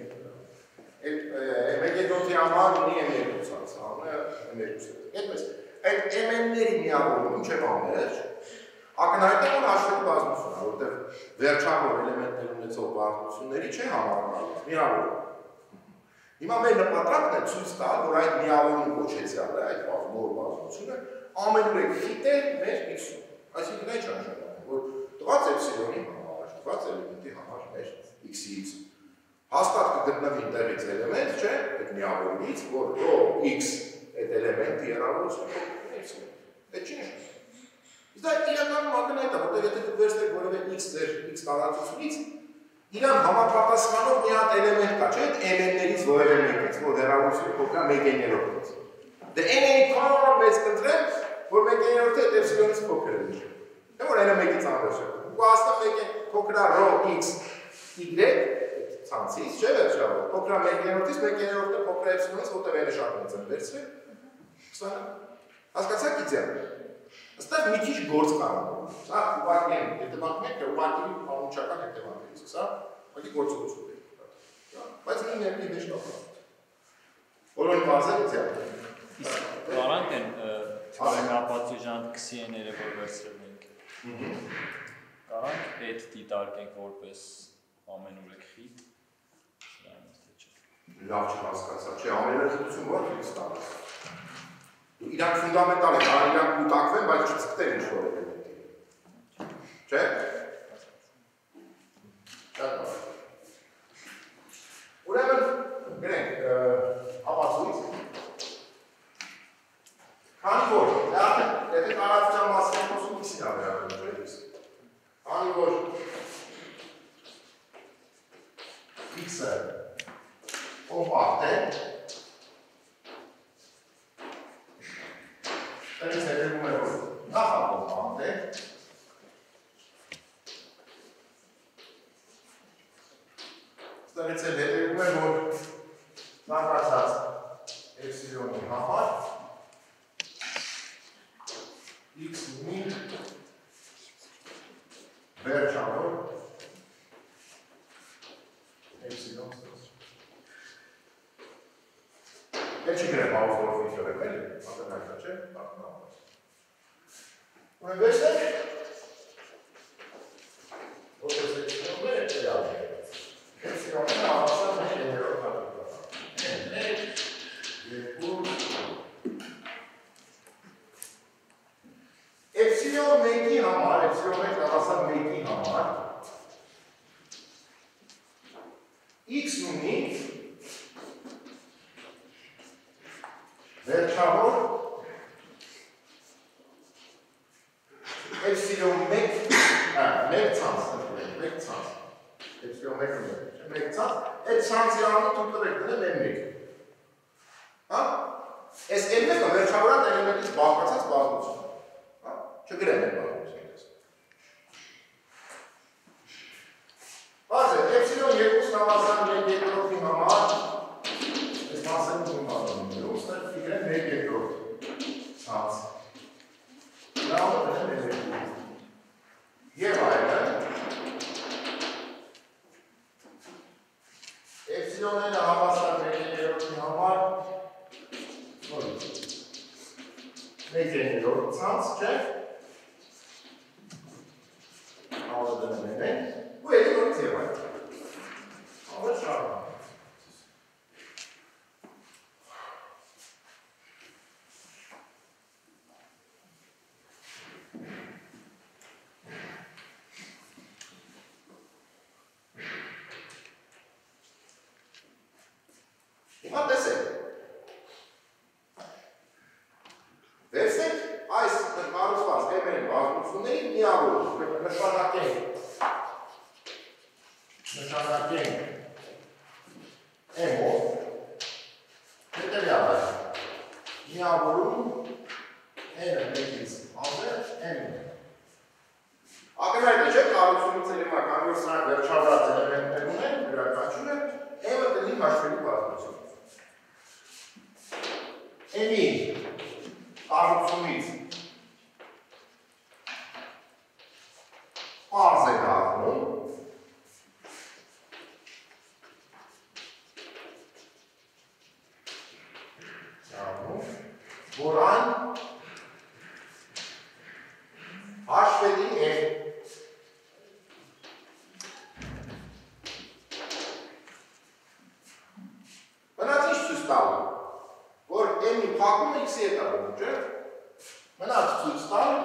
Մեկ երկրորդի համար ունի էն երկու ցանց, անունը էն երկու։ Այդպես, այդ էմ էն-ների միավորումը չէ՞ բաներ, ակնհայտ է, որ հաշվելու բազմություն է, որտեղ վերջավոր էլեմենտներ ունեցող բազմությունների չէ համարվում, միավորում։ Հիմա մեր նպատակն է ցույց տալ, որ այդ միավորում կոչեցյալը, այդ նոր բազմությունը ամենուրեք խիտ է մեր x-ում։ Այսինքն այն նշանակում, որ տված էպսիլոնի համար, տված էլեմենտի համար մեր x-ից հաստատ կգտնվի տեղից էլեմենտ, չէ, այդ միավորումից, որ ρ x այդ էլեմենտի հեռավորությունը էպսիլոն։ Այդ չի նշանակում։ Դա իրականում ակնհայտ է, որտեղ եթե դուք վերցնեք որևէ x ձեր x տարածությունից, իրան համապատասխանող մի հատ էլեմենտ կա, չէ՞, այդ էմ էն-ներից որևէ մեկից, որ հեռավորությունը փոքր է մեկ երրորդից։ Դե էն էնի քան մեծ կընտրեմ, որ մեկ երրորդը այդ էպսիլոնից փոքր է։ Չէ՞ որ էնը մեկից անվերջ է։ Ու հաստատ մեկ է փոքր է ρ x y ցանցից, չէ՞ վերջավոր։ Փոքր է մեկ երրորդից, մեկ երրորդը փոքր է էպսիլոնից, որտեղ էնը շատ մեծ է վերցրել։ Հասկացա՞ք իդեա։ Այստեղ մի քիչ գործ կարողանում։ Սա ուղղակի են, եթե մատմեք, ուղղակի անմիջական հետևանքներից, սա ուղղակի գործողություն է։ Բայց մի ներքի մեջ կապա։ Որոնք բարձր իդեալ։ Կարանք են թեորեմապատիժանտ քսիեները, որ վերցրել ենք։ Կարանք այդ դիտարկենք որպես ամենուրեք խիտ։ Լավ չհասկացա, չէ, ամենուրեք խիտություն որ ֆիքս տալիս։ Իրանք ֆունդամենտալ են, արան իրանք կուտակվեն, բայց չծկտեն ինչ-որ էլեմենտի։ Չէ՞։ Շատ բար։ Ուրեմն, գրենք, ապացույց։ Քանի որ, եթե տարածության մասին խոսում x-ին է վերաբերում, չէ՞։ Քանի որ x-ը կոմպակտ է, Տերից հետևում է, որ նախակոմպակտ է, տերից հետևում է, որ նախացած էպսիլոնի համար x ունի վերջավոր էպսիլոն ստոց։ Եվ չի գրեմ հաղուս որ ֆիքյոր եմ էլի, ատենայքա չէ, Ուրեն վերցնեք, որպես էպսիլոնները չերալ է, էպսիլոնները հավասար մեր երրորդ հատուկան, մեկ, երկու, էպսիլոն մեկի համար, էպսիլոն մեկ հավասար մեկի համար, x ունի վերջավոր էպսիլոն մեկ, մեկ ցանց, մեկ ցանց, էպսիլոն մեկ ունի, մեկ ցանց, այդ ցանցի անը տուտորեք դնել էն մեկ։ Հա? Այս էն մեկը վերջավորատ էլեմենտից բաղկացած բազմություն։ Հա? Չգրեմ են բազմություն։ Բարձ է, էպսիլոն երկուսն հավասար մեկ երկրորդի համար, այս մասային ում բազմություն, ուստեղ ֆիգրեն մեկ երկրորդ ցանց։ Լավ է մեկ երկրորդ։ Եվ այլն, էպսիլոնները հավասար մեկ երրորդի համար, նորից, մեկ երրորդ ցանց, չէ՞։ Ալը դնում են են, ու էլի նորից և այլն։ Ալը շարվան։ բազմությունների միավորում, նշանակենք, նշանակենք M-ով, հետևյալ է, միավորում N-ը մեկից ազեր M-ը։ Ակնհայտ է, չէ, կառուցումից էլ հիմա, քանի որ սրանք վերջավորած էլեմենտներ ունեն, յուրաքանչյուրը, M-ը կլինի հաշվելի բազմություն։ N-ի կառուցումից պարզ է դառնում, որ այն հաշվելի է։ Մնաց ինչ ցույց տալու, որ M-ի փակումը X-ի հետ է բնում, չէ՞։ Մնաց ցույց տալ,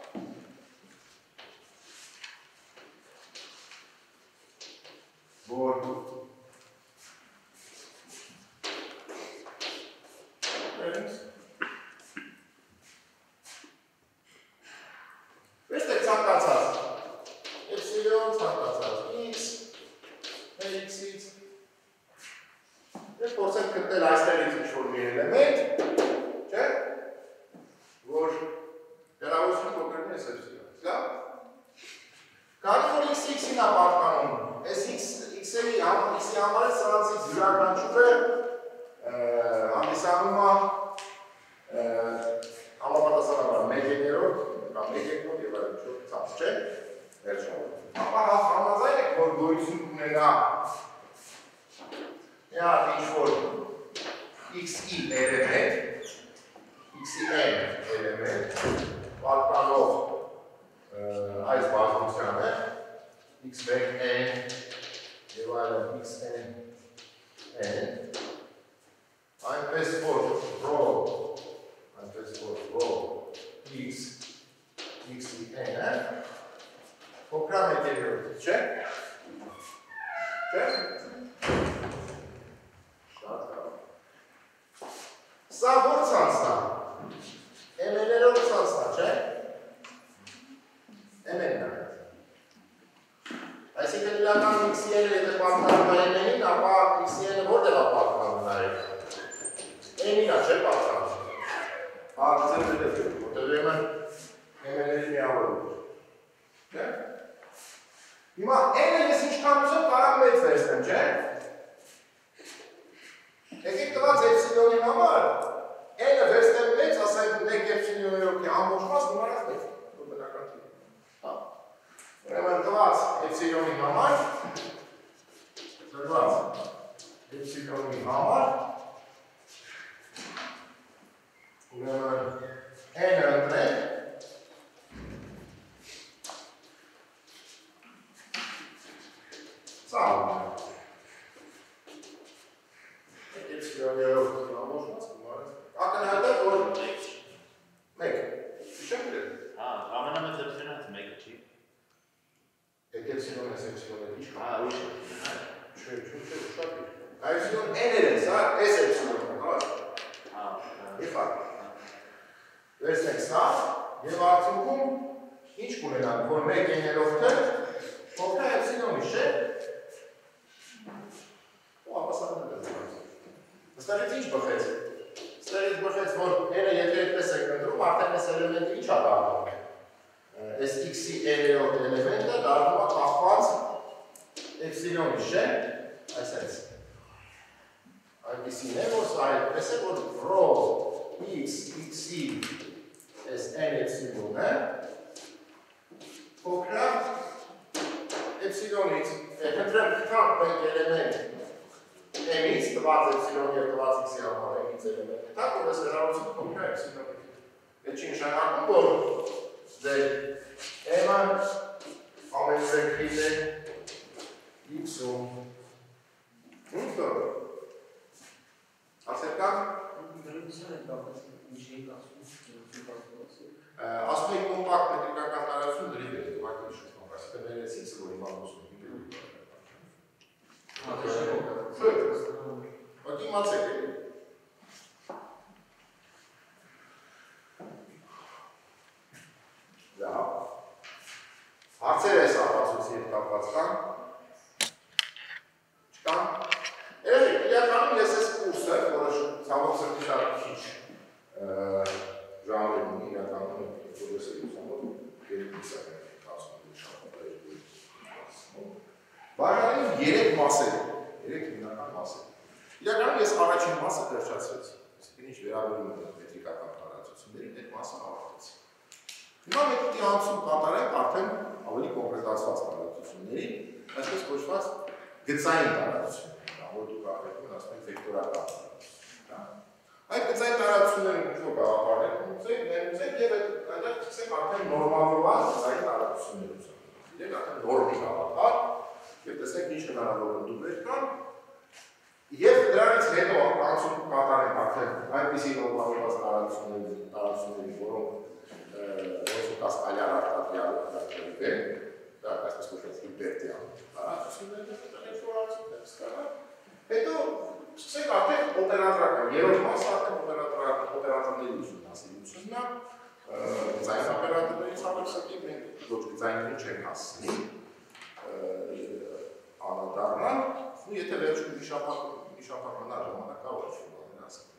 որ Վեստեք ցանկացած էպսիլոն, ցանկացած X, X-ից Ես փորձենք գտնել այստեղից ինչ-որ մի էլեմենտ, չէ՞, որ հեռավորությունը փոքրն է էս էպսիլոնից, լավ։ Քանի որ X X-ին է պատկանում, այս X-ի համար սրանցից յուրաքանչյուրը հանդիսանում է համապատասխանաբար մեկ երրորդ կամ մեկ երկրորդ եւ այլն ինչ-որ ցած, չէ՞, վերջնորդ։ Ապա համաձայն եք, որ գոյություն ունենա Ea ինչ-որ X-ի էլեմենտ, X-ի N էլեմենտ, պատկանող այս բազմությանը, X մեկ N և այլն X-N N, այնպես որ ρ, այնպես որ ρ X, X-ի N-ը, փոքրամ եք երրորդից, չէ՞, չէ՞, Սա որ ցանցն է, M-ներով ցանցն է, չէ՞, M-ն է։ Այսինքն իրական X-ի N-ը եթե պատկանում է M-ին, ապա X-ի N-ը որտեղ է պատկանում նաև։ M-ին է, չէ՞ պատկանում։ Հաղթել դեպք, որտեղ M-ը M-ների միավորում է։ Չէ՞։ Հիմա N-ը ես ինչքան ուզեմ կարող մեծ վերցնեմ, չէ՞։ Եկեք տված էպսիլոնի համար, N-ը վերցնեմ մեծ, ասենք մեկ էպսիլոներով ամբողջված նոմարած մեծ, որ բնական թիվ։ Ուրեմն տված էպսիլոնի համար, տված էպսիլոնի համար, ուրեմն N-ը ընտրենք, ծաղում է։ Էպսիլոներով ամբողջված նոմարած Ակնհայտ է, որ մեկ, հիշեմ գրել։ Հա, ամենամեծ էպսիլոնը հենց մեկը չի։ Եկ էպսիլոն ես էպսիլոն է, ինչ կա։ Հա, ույշ է։ Չէ, չէ, չէ, ուշակ է։ Էպսիլոն N-էր է, սա S էպսիլոնը, հա։ Հա, Իխակ։ Վերցնենք սա, և արդյունքում ինչ կունենանք, որ մեկ N-երով թե, փոքր էպսիլոնի, չէ։ Ու ապասանում է դեպք։ Ստեղից ինչ բխեց։ Ստեղից բխեց, որ N-ը եթե այդպես եք ընտրում, արդեն այս էլեմենտը ինչ է դառնում։ Այս X-ի N-երորդ էլեմենտը դառնում է կախված էպսիլոնի, չէ՞։ Այսպես։ Այնպիսին է, որ սա այդպես է, որ ρ X X-ի այս N էպսիլոնը փոքր էպսիլոնից, խնդրեմ գտանք մենք էլեմենտ M-ից տված էպսիլոն և տված X-ի համար M-ից էլեմենտ գտանք, որ այս հեռավորությունը փոքր է էպսիլոնի։ Այդ չի նշանակում, որ դե M-ը ամենուրեքրիտ է X-ում։ Ինչ դոր։ Ասեր կան։ Ասում եք կոմպակտ մետրիկական տարածություն դրի վեր, ուղղակի նշում, այսինքն ներես X-ը, որ հիմա խոսում ենք։ Ոք իմացեք էլի։ Լավ։ Հարցերը այս ապացույցի հետ կապված կան։ Չկան։ Երեք, իրականում ես այս կուրսը, որը ցավոք սրտի շատ քիչ ժանր ունի, իրականում որպես ուսանող երկու կիսական հասնում շաբաթը բաժանում երեք մասեր, երեք հիմնական մասեր։ Իրականում ես առաջին մասը վերջացրեցի, այսինքն ինչ վերաբերում է մետրիկական տարածություններին, այդ մասը ավարտեցի։ Հիմա մենք պիտի անցում կատարենք արդեն ավելի կոնկրետացված տարածությունների, այսպես կոչված գծային տարածությունների, որ դուք ակտիվորեն ասում եք վեկտորական տարածություն։ Այդ գծային տարածությունները ինչ-որ գաղափարներ ունեցեք, ներմուծեք եւ այդտեղ սկսենք արդեն նորմալորված գծային տարածություններ ուսանող։ Իրենք արդեն նորմի գաղափար եւ տեսեք ինչ հնարավոր ընդուններ կան եւ դրանից հետո անցում կատարենք արդեն այնպիսի նորմալորված տարածությունների, տարածությունների, որոնք որոնք ասկալյար արտադրյալ արտադրի դեն, դա այսպես կոչված հիպերտիալ տարածություններ են, հետո սկսենք արդեն օպերատորական, երրորդ մասը արդեն օպերատորների ուսումնասիրությունն է, գծային օպերատորների ցավոք սրտի մենք ոչ գծայիններին չենք հասցնի անդառնալ, ու եթե վերջում վիշապականա ժամանակա ոչ բաներ ասել։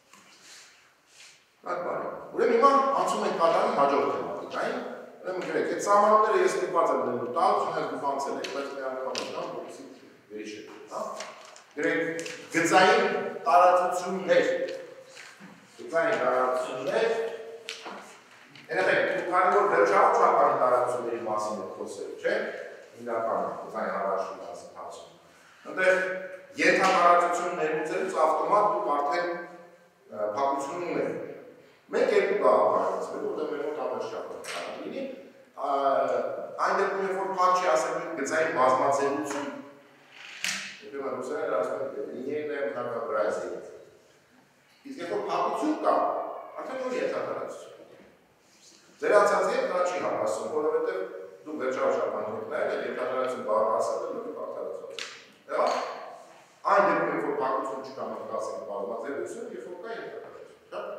Այդ բանը։ Ուրեմն հիմա անցում ենք կատարում հաջորդ թեմատիկային, ուրեմն գրեք, այդ սահմանները ես ստիպված եմ դնում տալ, չնայած դուք անցել եք, բայց մի անգամ եմ, որպեսզի վերհիշեք, հա։ Գրեք գծային տարածություններ, գծային տարածություններ, երեխեք, քանի որ վերջավոր չափանի տարածությունների մասին եք խոսել, չէ՞, հիմնական գծային հարաշվի հասնում։ Այնտեղ ենթատարածություն ներմուծելուց ավտոմատ դուք արդեն փակություն ունեք։ Մենք երկու գաղափար անցնենք, որտեղ մեր մոտ ամեն շաբաթ լինի, այն դեպքում երբ որ փակ չի ասել գծային բազմաձևություն, ուրեմն ռուսերեն ասում են լինիերներ մնակագրազի։ Իսկ երբ որ փակություն կա, արդեն որ ենթատարածություն։ Ձեր անցածի հետ դա չի հավասում, որովհետև դուք վերջավոր շաբաթ նայել եք ենթատարածություն բաղկացել եք բաղկացած։ Դա այն դեպքում երբ որ փակություն չկա, մենք ասենք բազմաձևություն, երբ որ կա ենթատարածություն։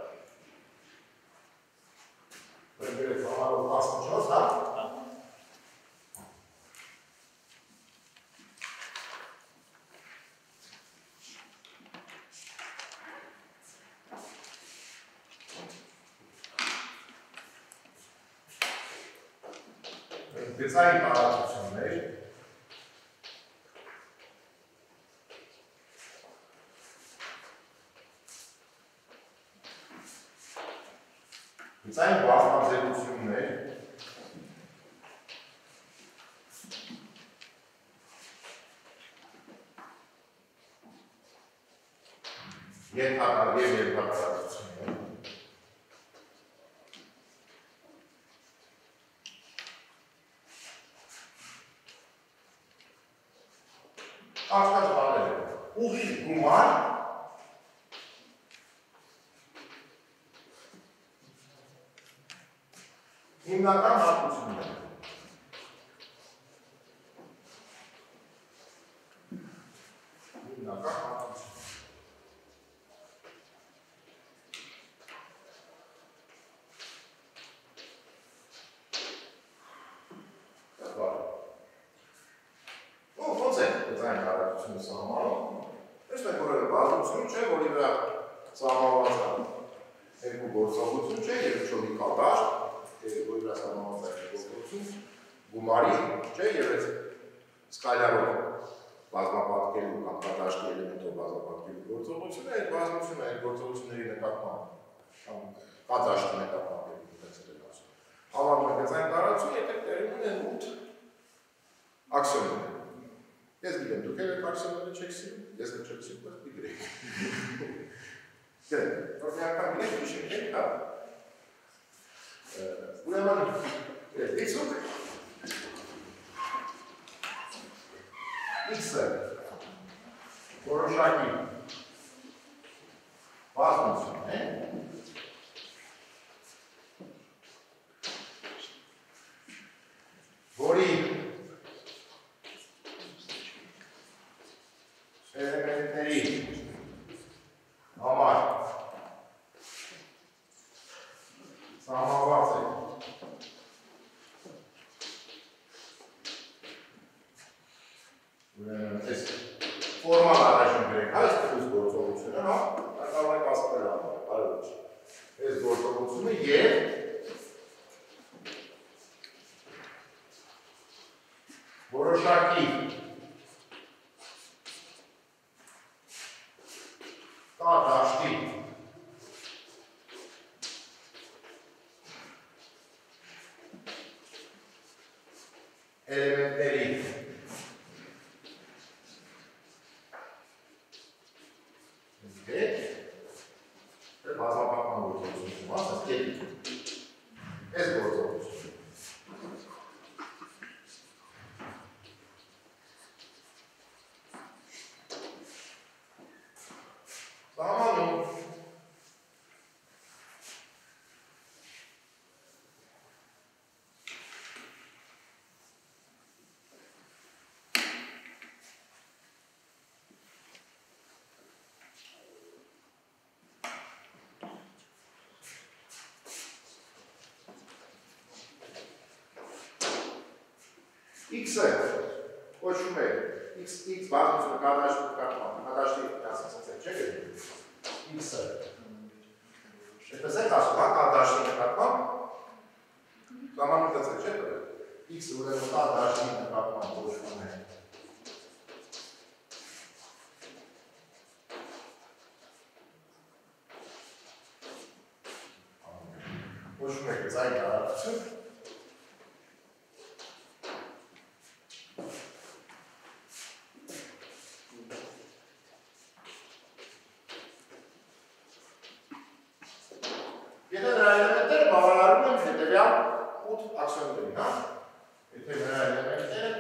Վերջերս համարով տասնչորս, հա։ Գծային տարածություններ, գծային բազմաձևություններ, ենթակարգ և ենթատարածություններ, Աշկաց բաներ է, ուղի գումար, հիմնական հատկություններ։ Հիմնական հատկություններ։ Գծային տարածությունը սահմանում, ես մենք որևէ բազմություն չէ, որի վրա սահմանված է երկու գործողություն չէ, եւ ինչ-որ մի կատար, որի վրա սահմանված է գործողություն, գումարի չէ, եւ այս սկալյարով բազմապատկելու կամ կատաշկի էլեմենտով բազմապատկելու գործողությունը, այդ բազմությունը այդ գործողությունների նկատմամբ կամ կատաշկի նկատմամբ համարվում է գծային տարածություն, եթե տեղի ունեն ութ աքսիոմներ։ Ես գիտեմ, դուք եք աքսիոմները չեք սիրում, ես չեք սիրում, բայց մի գրեք։ Գրեք, որ մի անգամ գրեք, հիշեք եք, հա։ Ուրեմն, x-ում x-ը որոշակի բազմություն է, որի էլեմենտների համար սահմանված է գործողությունը եւ որոշակի կա դաշտի էլեմենտների բազմապատման գործողություն, ասած կետի, ես գործողություն։ Սահմանում X-ը կոչվում է X բազմությունը կադաշտի նկատմամբ, կադաշտի ասացած է, չէ՞ գետի։ X-ը։ Այդպես է ասում, հա, կադաշտի նկատմամբ, ժամանուտած է, չէ՞ դրել։ X-ը ուրեմն կադաշտի նկատմամբ կոչվում է կոչվում է գծային տարածություն Եթե նրա էլեմենտները բավարարում են հետևյալ ութ աքսիոմների, հա? Եթե նրա էլեմենտները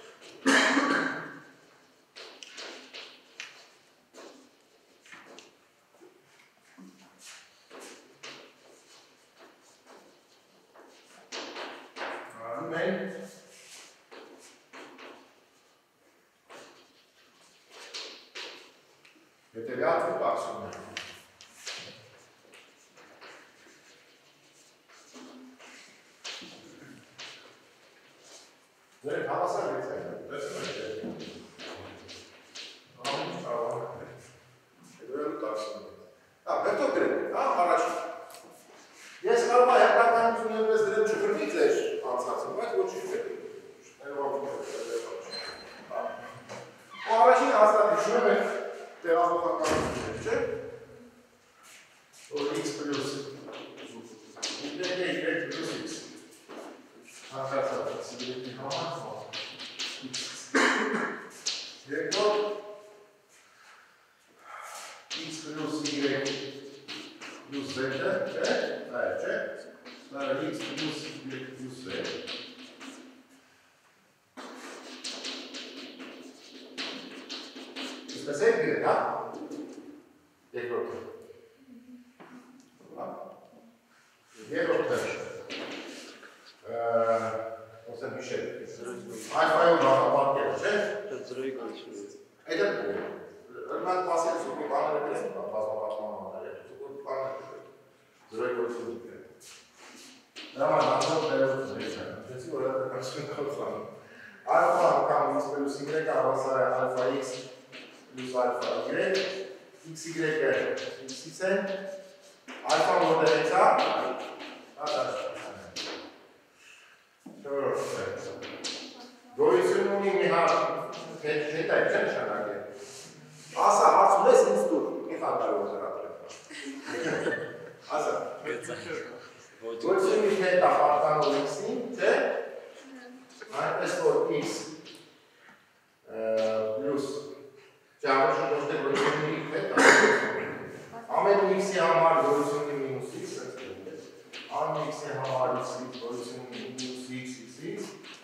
բավարարում են հետևյալ ութ աքսիոմների Դեր հավասար է ցայնը, տեսնում եք։ Ամեն կարող է։ Դեռ տաքսում։ Հա, վերջո գրեմ, հա, առաջ։ Ես կարող եմ հերթականությունները պես դրեմ չգրվի ձեր անցածում, բայց ոչինչ չէ։ Ներողություն։ Հա։ Ու առաջին հաստատ հիշում եք տեղափոխականությունները, չէ՞։ Որ x պլյուս y պլյուս x Հանկարծած սիգրետի համար երկրորդ x պլյուս y պլյուս z չէ, դա է, չէ, դա է x պլյուս y պլյուս z Իսպես է գրել, հա, երկրորդը երկրորդը Ոսեմ հիշել, այդվայում բաղապատկել, չէ? Ձրոյի գոյություն է։ Այդ է ըրման պասել սուկի բաները գրես բազմապատման անարը, սուկի բաները գրես, ձրոյի գոյություն դիպրել։ Նրա մար նանցով ներողություն է, չեցի որ այդ կրկնություն կողծանում։ Ալֆա անգամ x պլյուս y հավասար է ալֆա x պլյուս ալֆա y, xy-ը x-ից է, ալֆան որտեղից է, դա դաշտ։ Գոյություն ունի մի հարց, հետ այդ չէ նշանակել։ Ասա, հարց ունես ինձ տուր, մի խանդարով զրատրեմ։ Ասա, գոյություն ունի հետ ախարտանով x-ին, չէ, այնպես որ x պլյուս, չէ, ամեն շուտ գոյություն ունի հետ ամեն x-ի համար գոյություն ունի մինուս x, ամեն x-ի համար x-ի գոյություն ունի մինուս x, x-ից,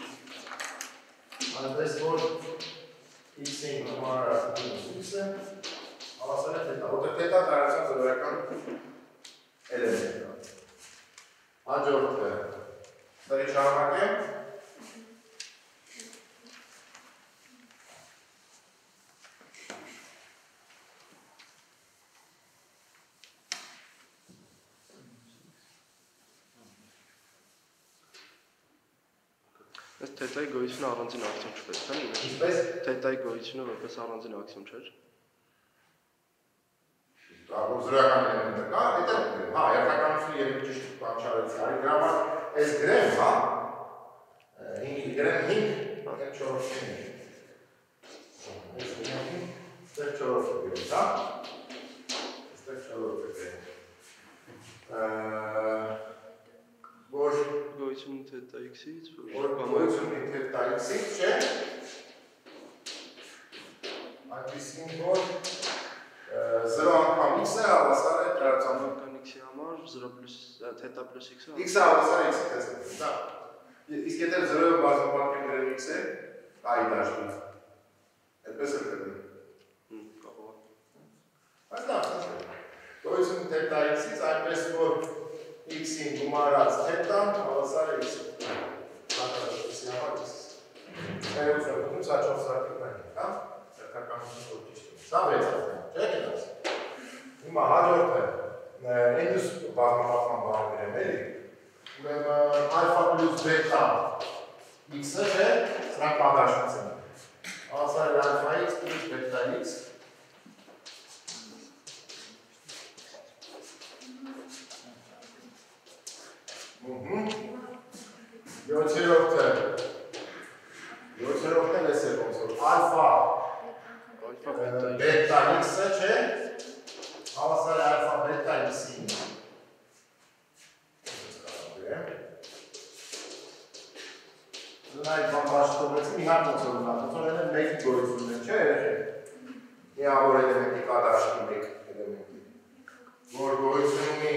այնպես որ x-ին համար մինուս x-ը, հավասար է թետա, որտեղ թետա տարածան զրոյական էլեմենտ է։ Հաջորդը, դրի շարունակեմ, Այս թետայի գոյությունը առանձին աքսիոմ չպետք է լինի։ Ինչպես Թետայի գոյությունը որպես առանձին աքսիոմ չէ։ Դա որ զրոյական էլեմենտը կա, այդ է գրեմ, հա, երթականությունը երբ ճիշտ բան չարեցի, արի դրա համար այս գրեմ, հա, հինգ գրեմ հինգ, այդ չորրորդն է։ Այս գրեմ հինգ, ստեղ չորրորդը գրեմ, հա, ստեղ չորրորդը գրեմ։ Որ գոյությունը թետա x-ից, որ գոյությունը թետա x-ից, չէ, այդպիսին, որ zero անգամ x-ը հավասար է դրացանում x-ի համար zero plus թետա plus x-ը x-ը հավասար է x-ը տեսնեմ, դա իսկ եթե zero-ը բազմապատկեմ գրեմ x-է, այ դաշտից, այդպես էլ կգրեմ կողով այս լավ, գոյությունը թետա x-ից այնպես, որ x-ին գումարած թետան հավասար է x-ը հատարաշտիսի համար x-ը ներուսակում սա չորս արկետն այն է, երթականություն որ ճիշտ է սա վեց արկետն, չէ գնաց հիմա հաջորդը ինձ բազմապատման բանը գրեմ էլի ուրեմն alpha plus beta x-ը չէ, սրանք պատաշնաց են հավասար է alpha x plus beta x յոթերորդը յոթերորդն էլ էս է ոնց որ alpha beta x-ը չէ հավասար է alpha beta x-ին Այդ բան բաշխտողեցի մի հատ ոնց որ ունա, ոնց որ են մեկ գոյությունն է, չէ երեխեք միավոր էլեմենտի կադաշտի մեկ էլեմենտի որ գոյություն ունի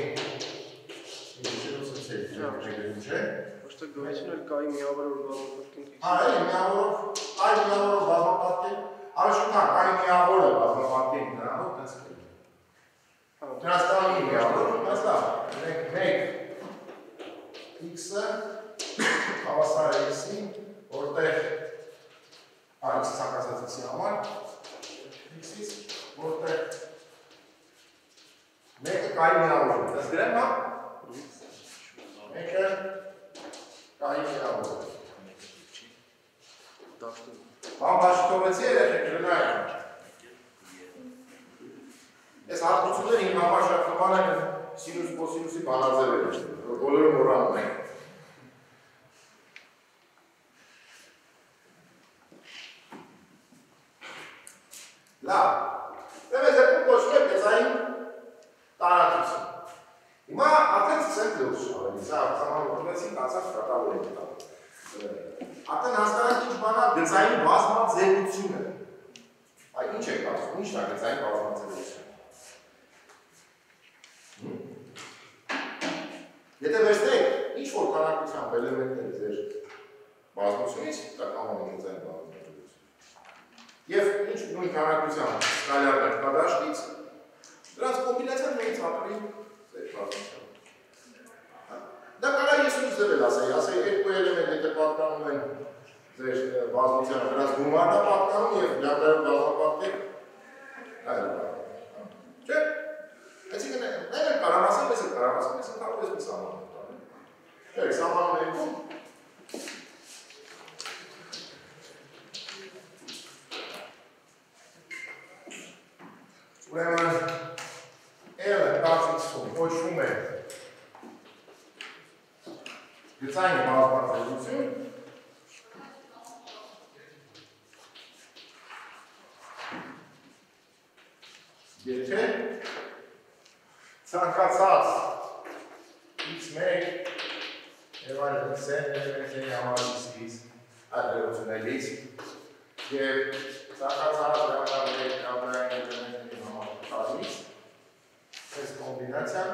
Չէ։ Ոչ թե գոյություն էլ կայի միավորով բազմապատկենք x-ը։ Հա, էլի միավորով, այ միավորով բազմապատկենք, առաջինքան կայի միավորը բազմապատկենք նրանով, տենց կրի։ Դրանց կայի միավորը, տենց լավ, մենք մեկ x-ը հավասար է x-ին, որտեղ այս ցանկացած x-ի համար x-ից, որտեղ մեկը կայի միավորը, տենց գրեմ, հա։ Մեկը կայի միավոր է։ Բան բաշխտողեցի երեխեք, լնայք։ Ես հատկությունները իմ համար շարքնման են սինուս կոսինուսի բանաձև էր, բոլորը մորանում ենք։ Լավ, դեմ ես երկու կոչում է գծային տարածություն։ Հիմա արդեն սկսենք լուրջ ավելի, սա համանորդնեցին կացած կատավոր ենք տալ։ Արդեն հասկանանք ինչ բանա գծային բազմաձևությունը։ Այ ինչ եք ասում, ինչն է գծային բազմաձևությունը։ Եթե վերցնեք, ինչ որ քանակությամբ էլեմենտներ ձեր բազմությունից, դա կամանում գծային բազմաձևություն։ Եվ ինչ նույն քանակությամբ սկալյարներ կադաշտից, դրանց կոմբինացիան մեծ հատորի Դա կարա ես ույս ձև էլ ասեի, ասեի երկու էլեմենտ եթե պատկանում են ձեր բազմությանը, դրանց գումարն է պատկանում և լյամդայով բազմապատկեք, այլ պատկանում։ Չէ, այսինքն այն էլ կարամ ասեմ, ես էլ կարամ ասեմ, ես ընդհանուր ես մի սահմանում տանում։ Չէ, սահմանում երկու Ուրեմն L-ը տաքսիքսում կոչվում է գծային բազմաձևություն եթե ցանկացած x մեկ եւ այլն x-ի համար x-ից այդ վերություններից եւ ցանկացած ռեալական կամերային էլեմենտների համար կազմից այս կոմբինացիան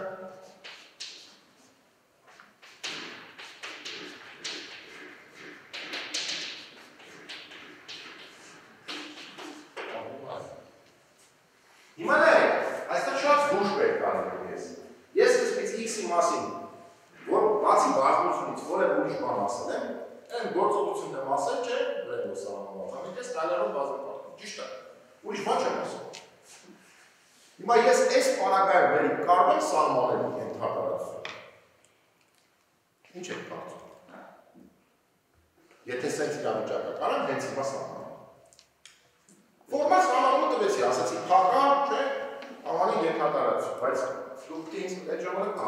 Հիմա նայեք, այստեղ շատ զգուշ պետք է անենք ես։ Ես սկզբից x-ի մասին, որ բացի բազմությունից որևէ ուրիշ բան ասել եմ, այն գործողությունն եմ ասել, չէ, բրենդով սահմանված, ամենքես տալարով բազմապատկում, ճիշտ է, ուրիշ բան չեմ ասել։ Հիմա ես այս պարագայում մերի կարող եմ սահմանել ենթատարածություն։ Ինչ եք կարծում։ Եթե սենց իրավիճակը կարամ, հենց հիմա սահմանել։ Ֆորմալ սահմանումը տվեցի, ասացի փակա, չէ, ամանի ենթատարածություն, բայց դուք ինձ այդ ժամանակ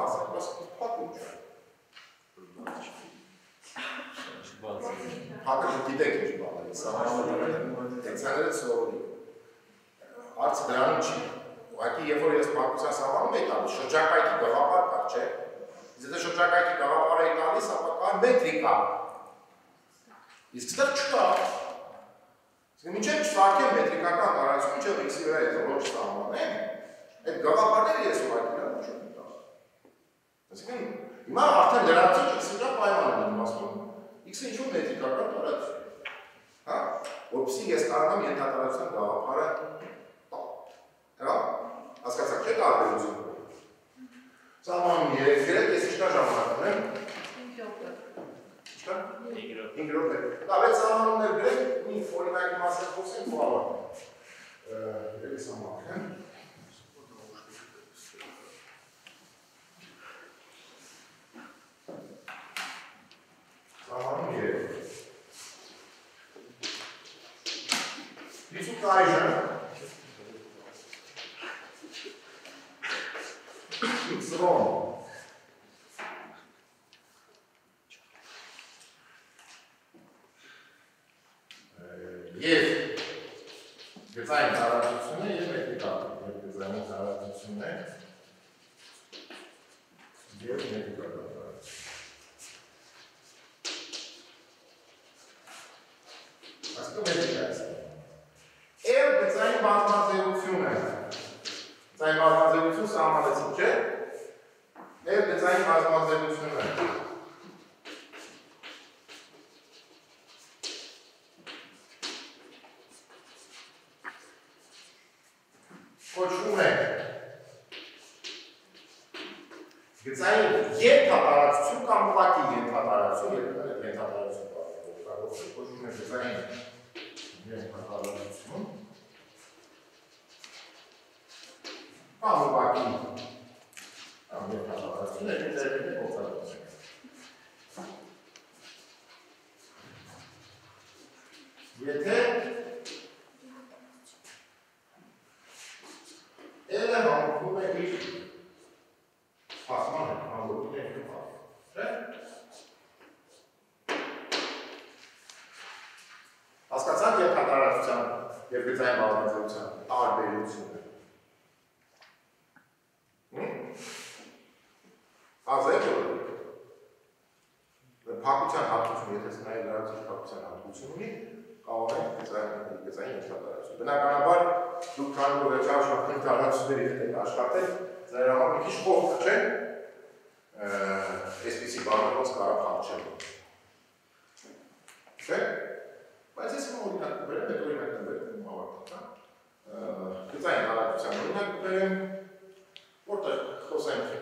գիտեք ինչ բան է, սահմանները տենցիաները սովորի։ Հարցը դրանում չի։ Ուղղակի երբ որ ես փակության սահմանում եի տալիս, շրջակայքի գաղափար կար, չէ՞։ Իսկ եթե շրջակայքի գաղափարը էի տալիս, ապա կար մետրիկա։ Իսկ ստեղ չկա։ Մինչև չսարքեմ մետրիկական տարածություն, մինչև x-ի վրա եթե ոչ սահմանեմ, այդ գաղափարները ես ուղղակի իրար ոչ չեմ տալ։ Այսինքն հիմա արդեն լրացիչ x-ի վրա պայման եմ ասում, x-ը ինչ-որ մետրիկական տարածություն է։ Հա, որպեսզի ես կարողամ ենթատարածության գաղափարը տալ։ Հա, հասկացաք, չէ՞ տարբերություն։ Սահմանում երեք երեք, ես ինչքան ժամանակ ունեմ։ Ինչքան։ հինգ րոպե։ Լավ, այդ սահմանումներ գրենք, մի օրինակի մասին խոսենք, ու ավարտենք։ Երես համակ, հա։ Սահմանում երեք։ Իսկ այժմ x-րոն և գծային տարածությունը և մետրիկական, և գծային տարածությունը և մետրիկական տարածություն։ Այսինքն մետրիկա է։ Էլ գծային բազմաձևությունը, գծային բազմաձևություն սահմանեցինք, չէ՞։ Էլ գծային բազմաձևությունը կոչվում է գծային ենթատարածություն կամ ուղղակի ենթատարածություն, երբեմն ենթատարածություն օգտագործում, կոչվում է գծային ենթատարածություն կամ ուղղակի կամ ենթատարածություն, այդ ձեռքերն օգտագործում։ Եթե Էլ է համովում է իր փասման հետ, համովում է իր փասման, չէ՞։ Հասկացանք ենթատարածության և գծային բազմաձևության տարբերությունը։ Ազետ որ փակության հատկություն, եթե նայել լրացիչ փակության հատկություն ունի, կարող է գծային ենթատարածություն։ Բնականաբար դուք քանի որ վերջնաշրջանի տարածությունների հետ եք աշխատել, ձեր համար մի քիչ խորհուրդ չէ, այսպիսի բաներով կարող փախչել։ Չէ՞։ Բայց ես հիմա օրինակ կբերեմ, այդ օրինակն բերեմ ավարտանք, հա։ Գծային տարածության օրինակ կբերեմ, որտեղ խոսենք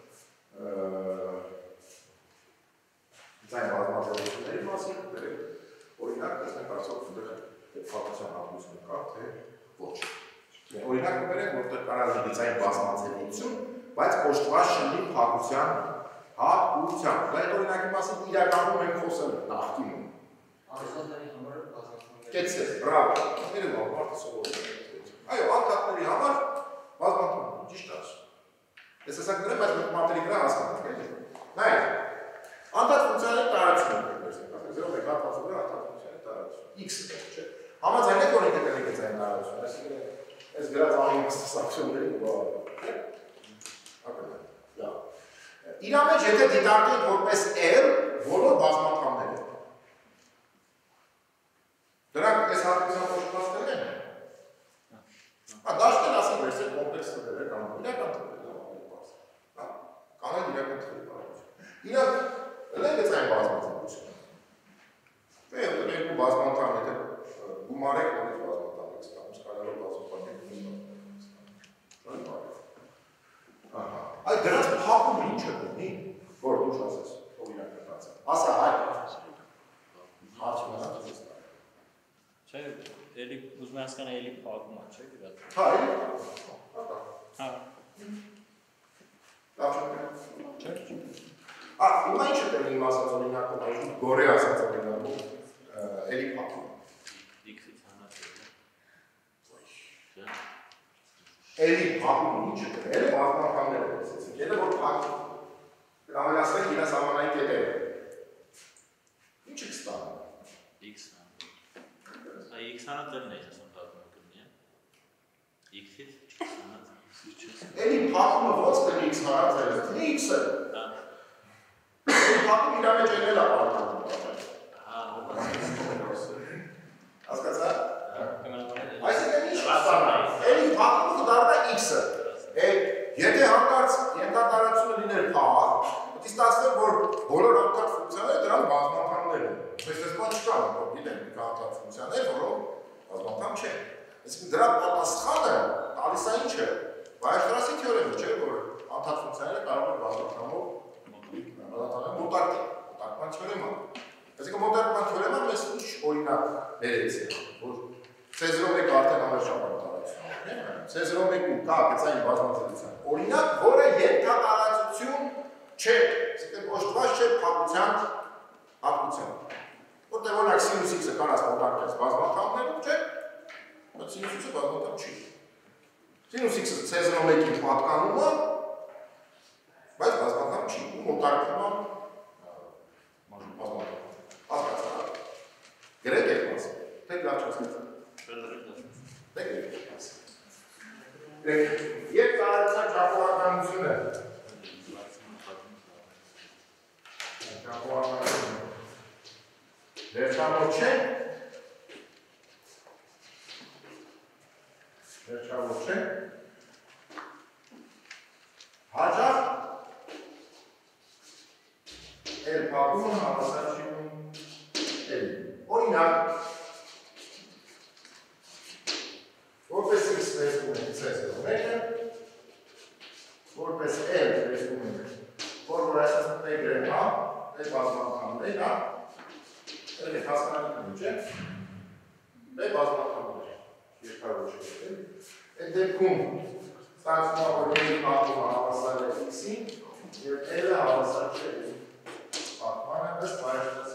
գծային բազմաձևությունների մասին, կբերեմ օրինակ, տեսնենք արդյոք այնտեղ այդ փակության հատկությունը կա, թե ոչ։ Օրինակ կբերենք, որտեղ կարող է գծային բազմաձևություն, բայց կոչված չլինի փակության հատկությամբ։ Դա այդ օրինակի մասին իրականում մենք խոսել ենք նախկինում։ Անդադների համար բազմաթիվ։ Կեցես, բրավո։ Ներում ա, մարդը սովորել է։ Այո, անդադների համար բազմաթիվ, ճիշտ ասում։ Ես ասակ դրեմ, բայց մենք մատերի վրա հասկանանք, էլի։ Նայեք, անդադ ֆունկցիաների տարածությունը զրո մեկ հատվածը վրա անդադ ֆունկցիաների տարածություն։ X-ը է, չէ՞։ Համաձայնեք, որ ինքը կլինի գծային տարածություն, այսինքն այս գրած ահին ստացակցությունների ու բավարարը։ Ակնհայտ։ Լավ։ Իրա մեջ եթե դիտարկենք որպես L, բոլոր բազմաթվանները։ Դրանք այս հատկության կոչվածներ են։ Հա, դաշտել ասենք, որ այս կոմպլեքս թվեր է կամ իրական թվեր է։ Կանալ իրական թվեր է։ Իրանք էլ են գծային բազմաթվություն։ Դե երկու բազմաթվան, եթե գումարեք, նորից բազմաթվան եք ստանում, սկալարով բազմաթվան եք ստանում։ Այդ դրանց փակում ինչ է դնի, որ դուք ասես, օրինակ մտածել։ Ասա, հայ։ Հարցում է հատուց ստա։ Չէ, էլի ուզում եմ հասկանալ էլի փակում է, չէ՞ դրա։ Հա, էլի փակում։ Հա։ Լավ չունի։ Չէ։ Ա, հիմա ինչ է դեռ իմ ասած օրինակում, այժմ գորե ասած օրինակում, էլի փակում։ X-ից հանած է։ Էլի փակում ինչ է դեռ, էլի բազմականներ է ասեցինք, ելը որ փակում։ Կամ էլ ասենք իրաս ամանային կետերը։ Ինչ եք ստանում։ X-ն։ ցանածելն է ասում պատմում կնի։ X-ից ցանած x-ից։ Էլի փակումը ո՞նց կնի x հարածելը, տնի x-ը։ Դա։ Էլի փակումը իր մեջ էնել է պատմում։ Հա, հոբաս։ Հասկացա՞։ Կմենավորել։ Այսինքն ինչ կստանա։ Էլի փակումը կդառնա x-ը։ Է, եթե հանկարծ ենթատարածությունը լիներ փակ, պետք է ստացվեր, որ բոլոր հանդարտ ֆունկցիաները դրան բազմանդամներ են։ Այսպես բան չկա, որ գիտեմ, մի հանդարտ ֆունկցիաներ, որոնք բազմանդամ չեն։ Այսինքն դրա պատասխանը տալիս է ինչը։ Վայրշտրասի թեորեմը չէ, որ հանդարտ ֆունկցիաները կարող են բազմանդամով մոտակցել մոտարկել, մոտարկման թեորեմա։ Այսինքն մոտարկման թեորեման մեզ ինչ օրինակ ներեց է, որ Ցեզրով մեկ արդեն համաշխարհային տարածություն է։ Ցեզրով մեկում կա գծային բազմազգայցության օրինակ, որը ենթատարածություն չէ, այսինքն օժտված չէ փակության հատկությամբ։ Որտեղ օրինակ սինուս x-ը կարած մոտարկած բազմաթամներում չէ, բայց սինուս x-ը բազմաթամ չի։ Սինուս x-ը ցեզրով մեկին պատկանում է, բայց բազմաթամ չի, ու մոտարկվում է բազմաթամ։ Հասկացա՞ր։ Գրեք եք մասը, թե լավ չհասկացա։ Եվ տարածան ճապողականությունը ճապողականությունը վերջավոր չէ վերջավոր չէ հաջավ էլ պապումը հավասար չի էլ օրինակ որպես x վերցնում ենք ցեզրով մեկը, որպես l վերցնում ենք, որ որ այսպես մտնել գրեմ, հա, այդ բազմանդամներ, հա, էլ եք հասկանալի չէ, մեր բազմանդամներ, երկար ոչ է, այդ դեպքում ստացվում է, որ մի պատումը հավասար է x-ին, և l-ը հավասար չէ պատմանը, ըստ վայրշտասի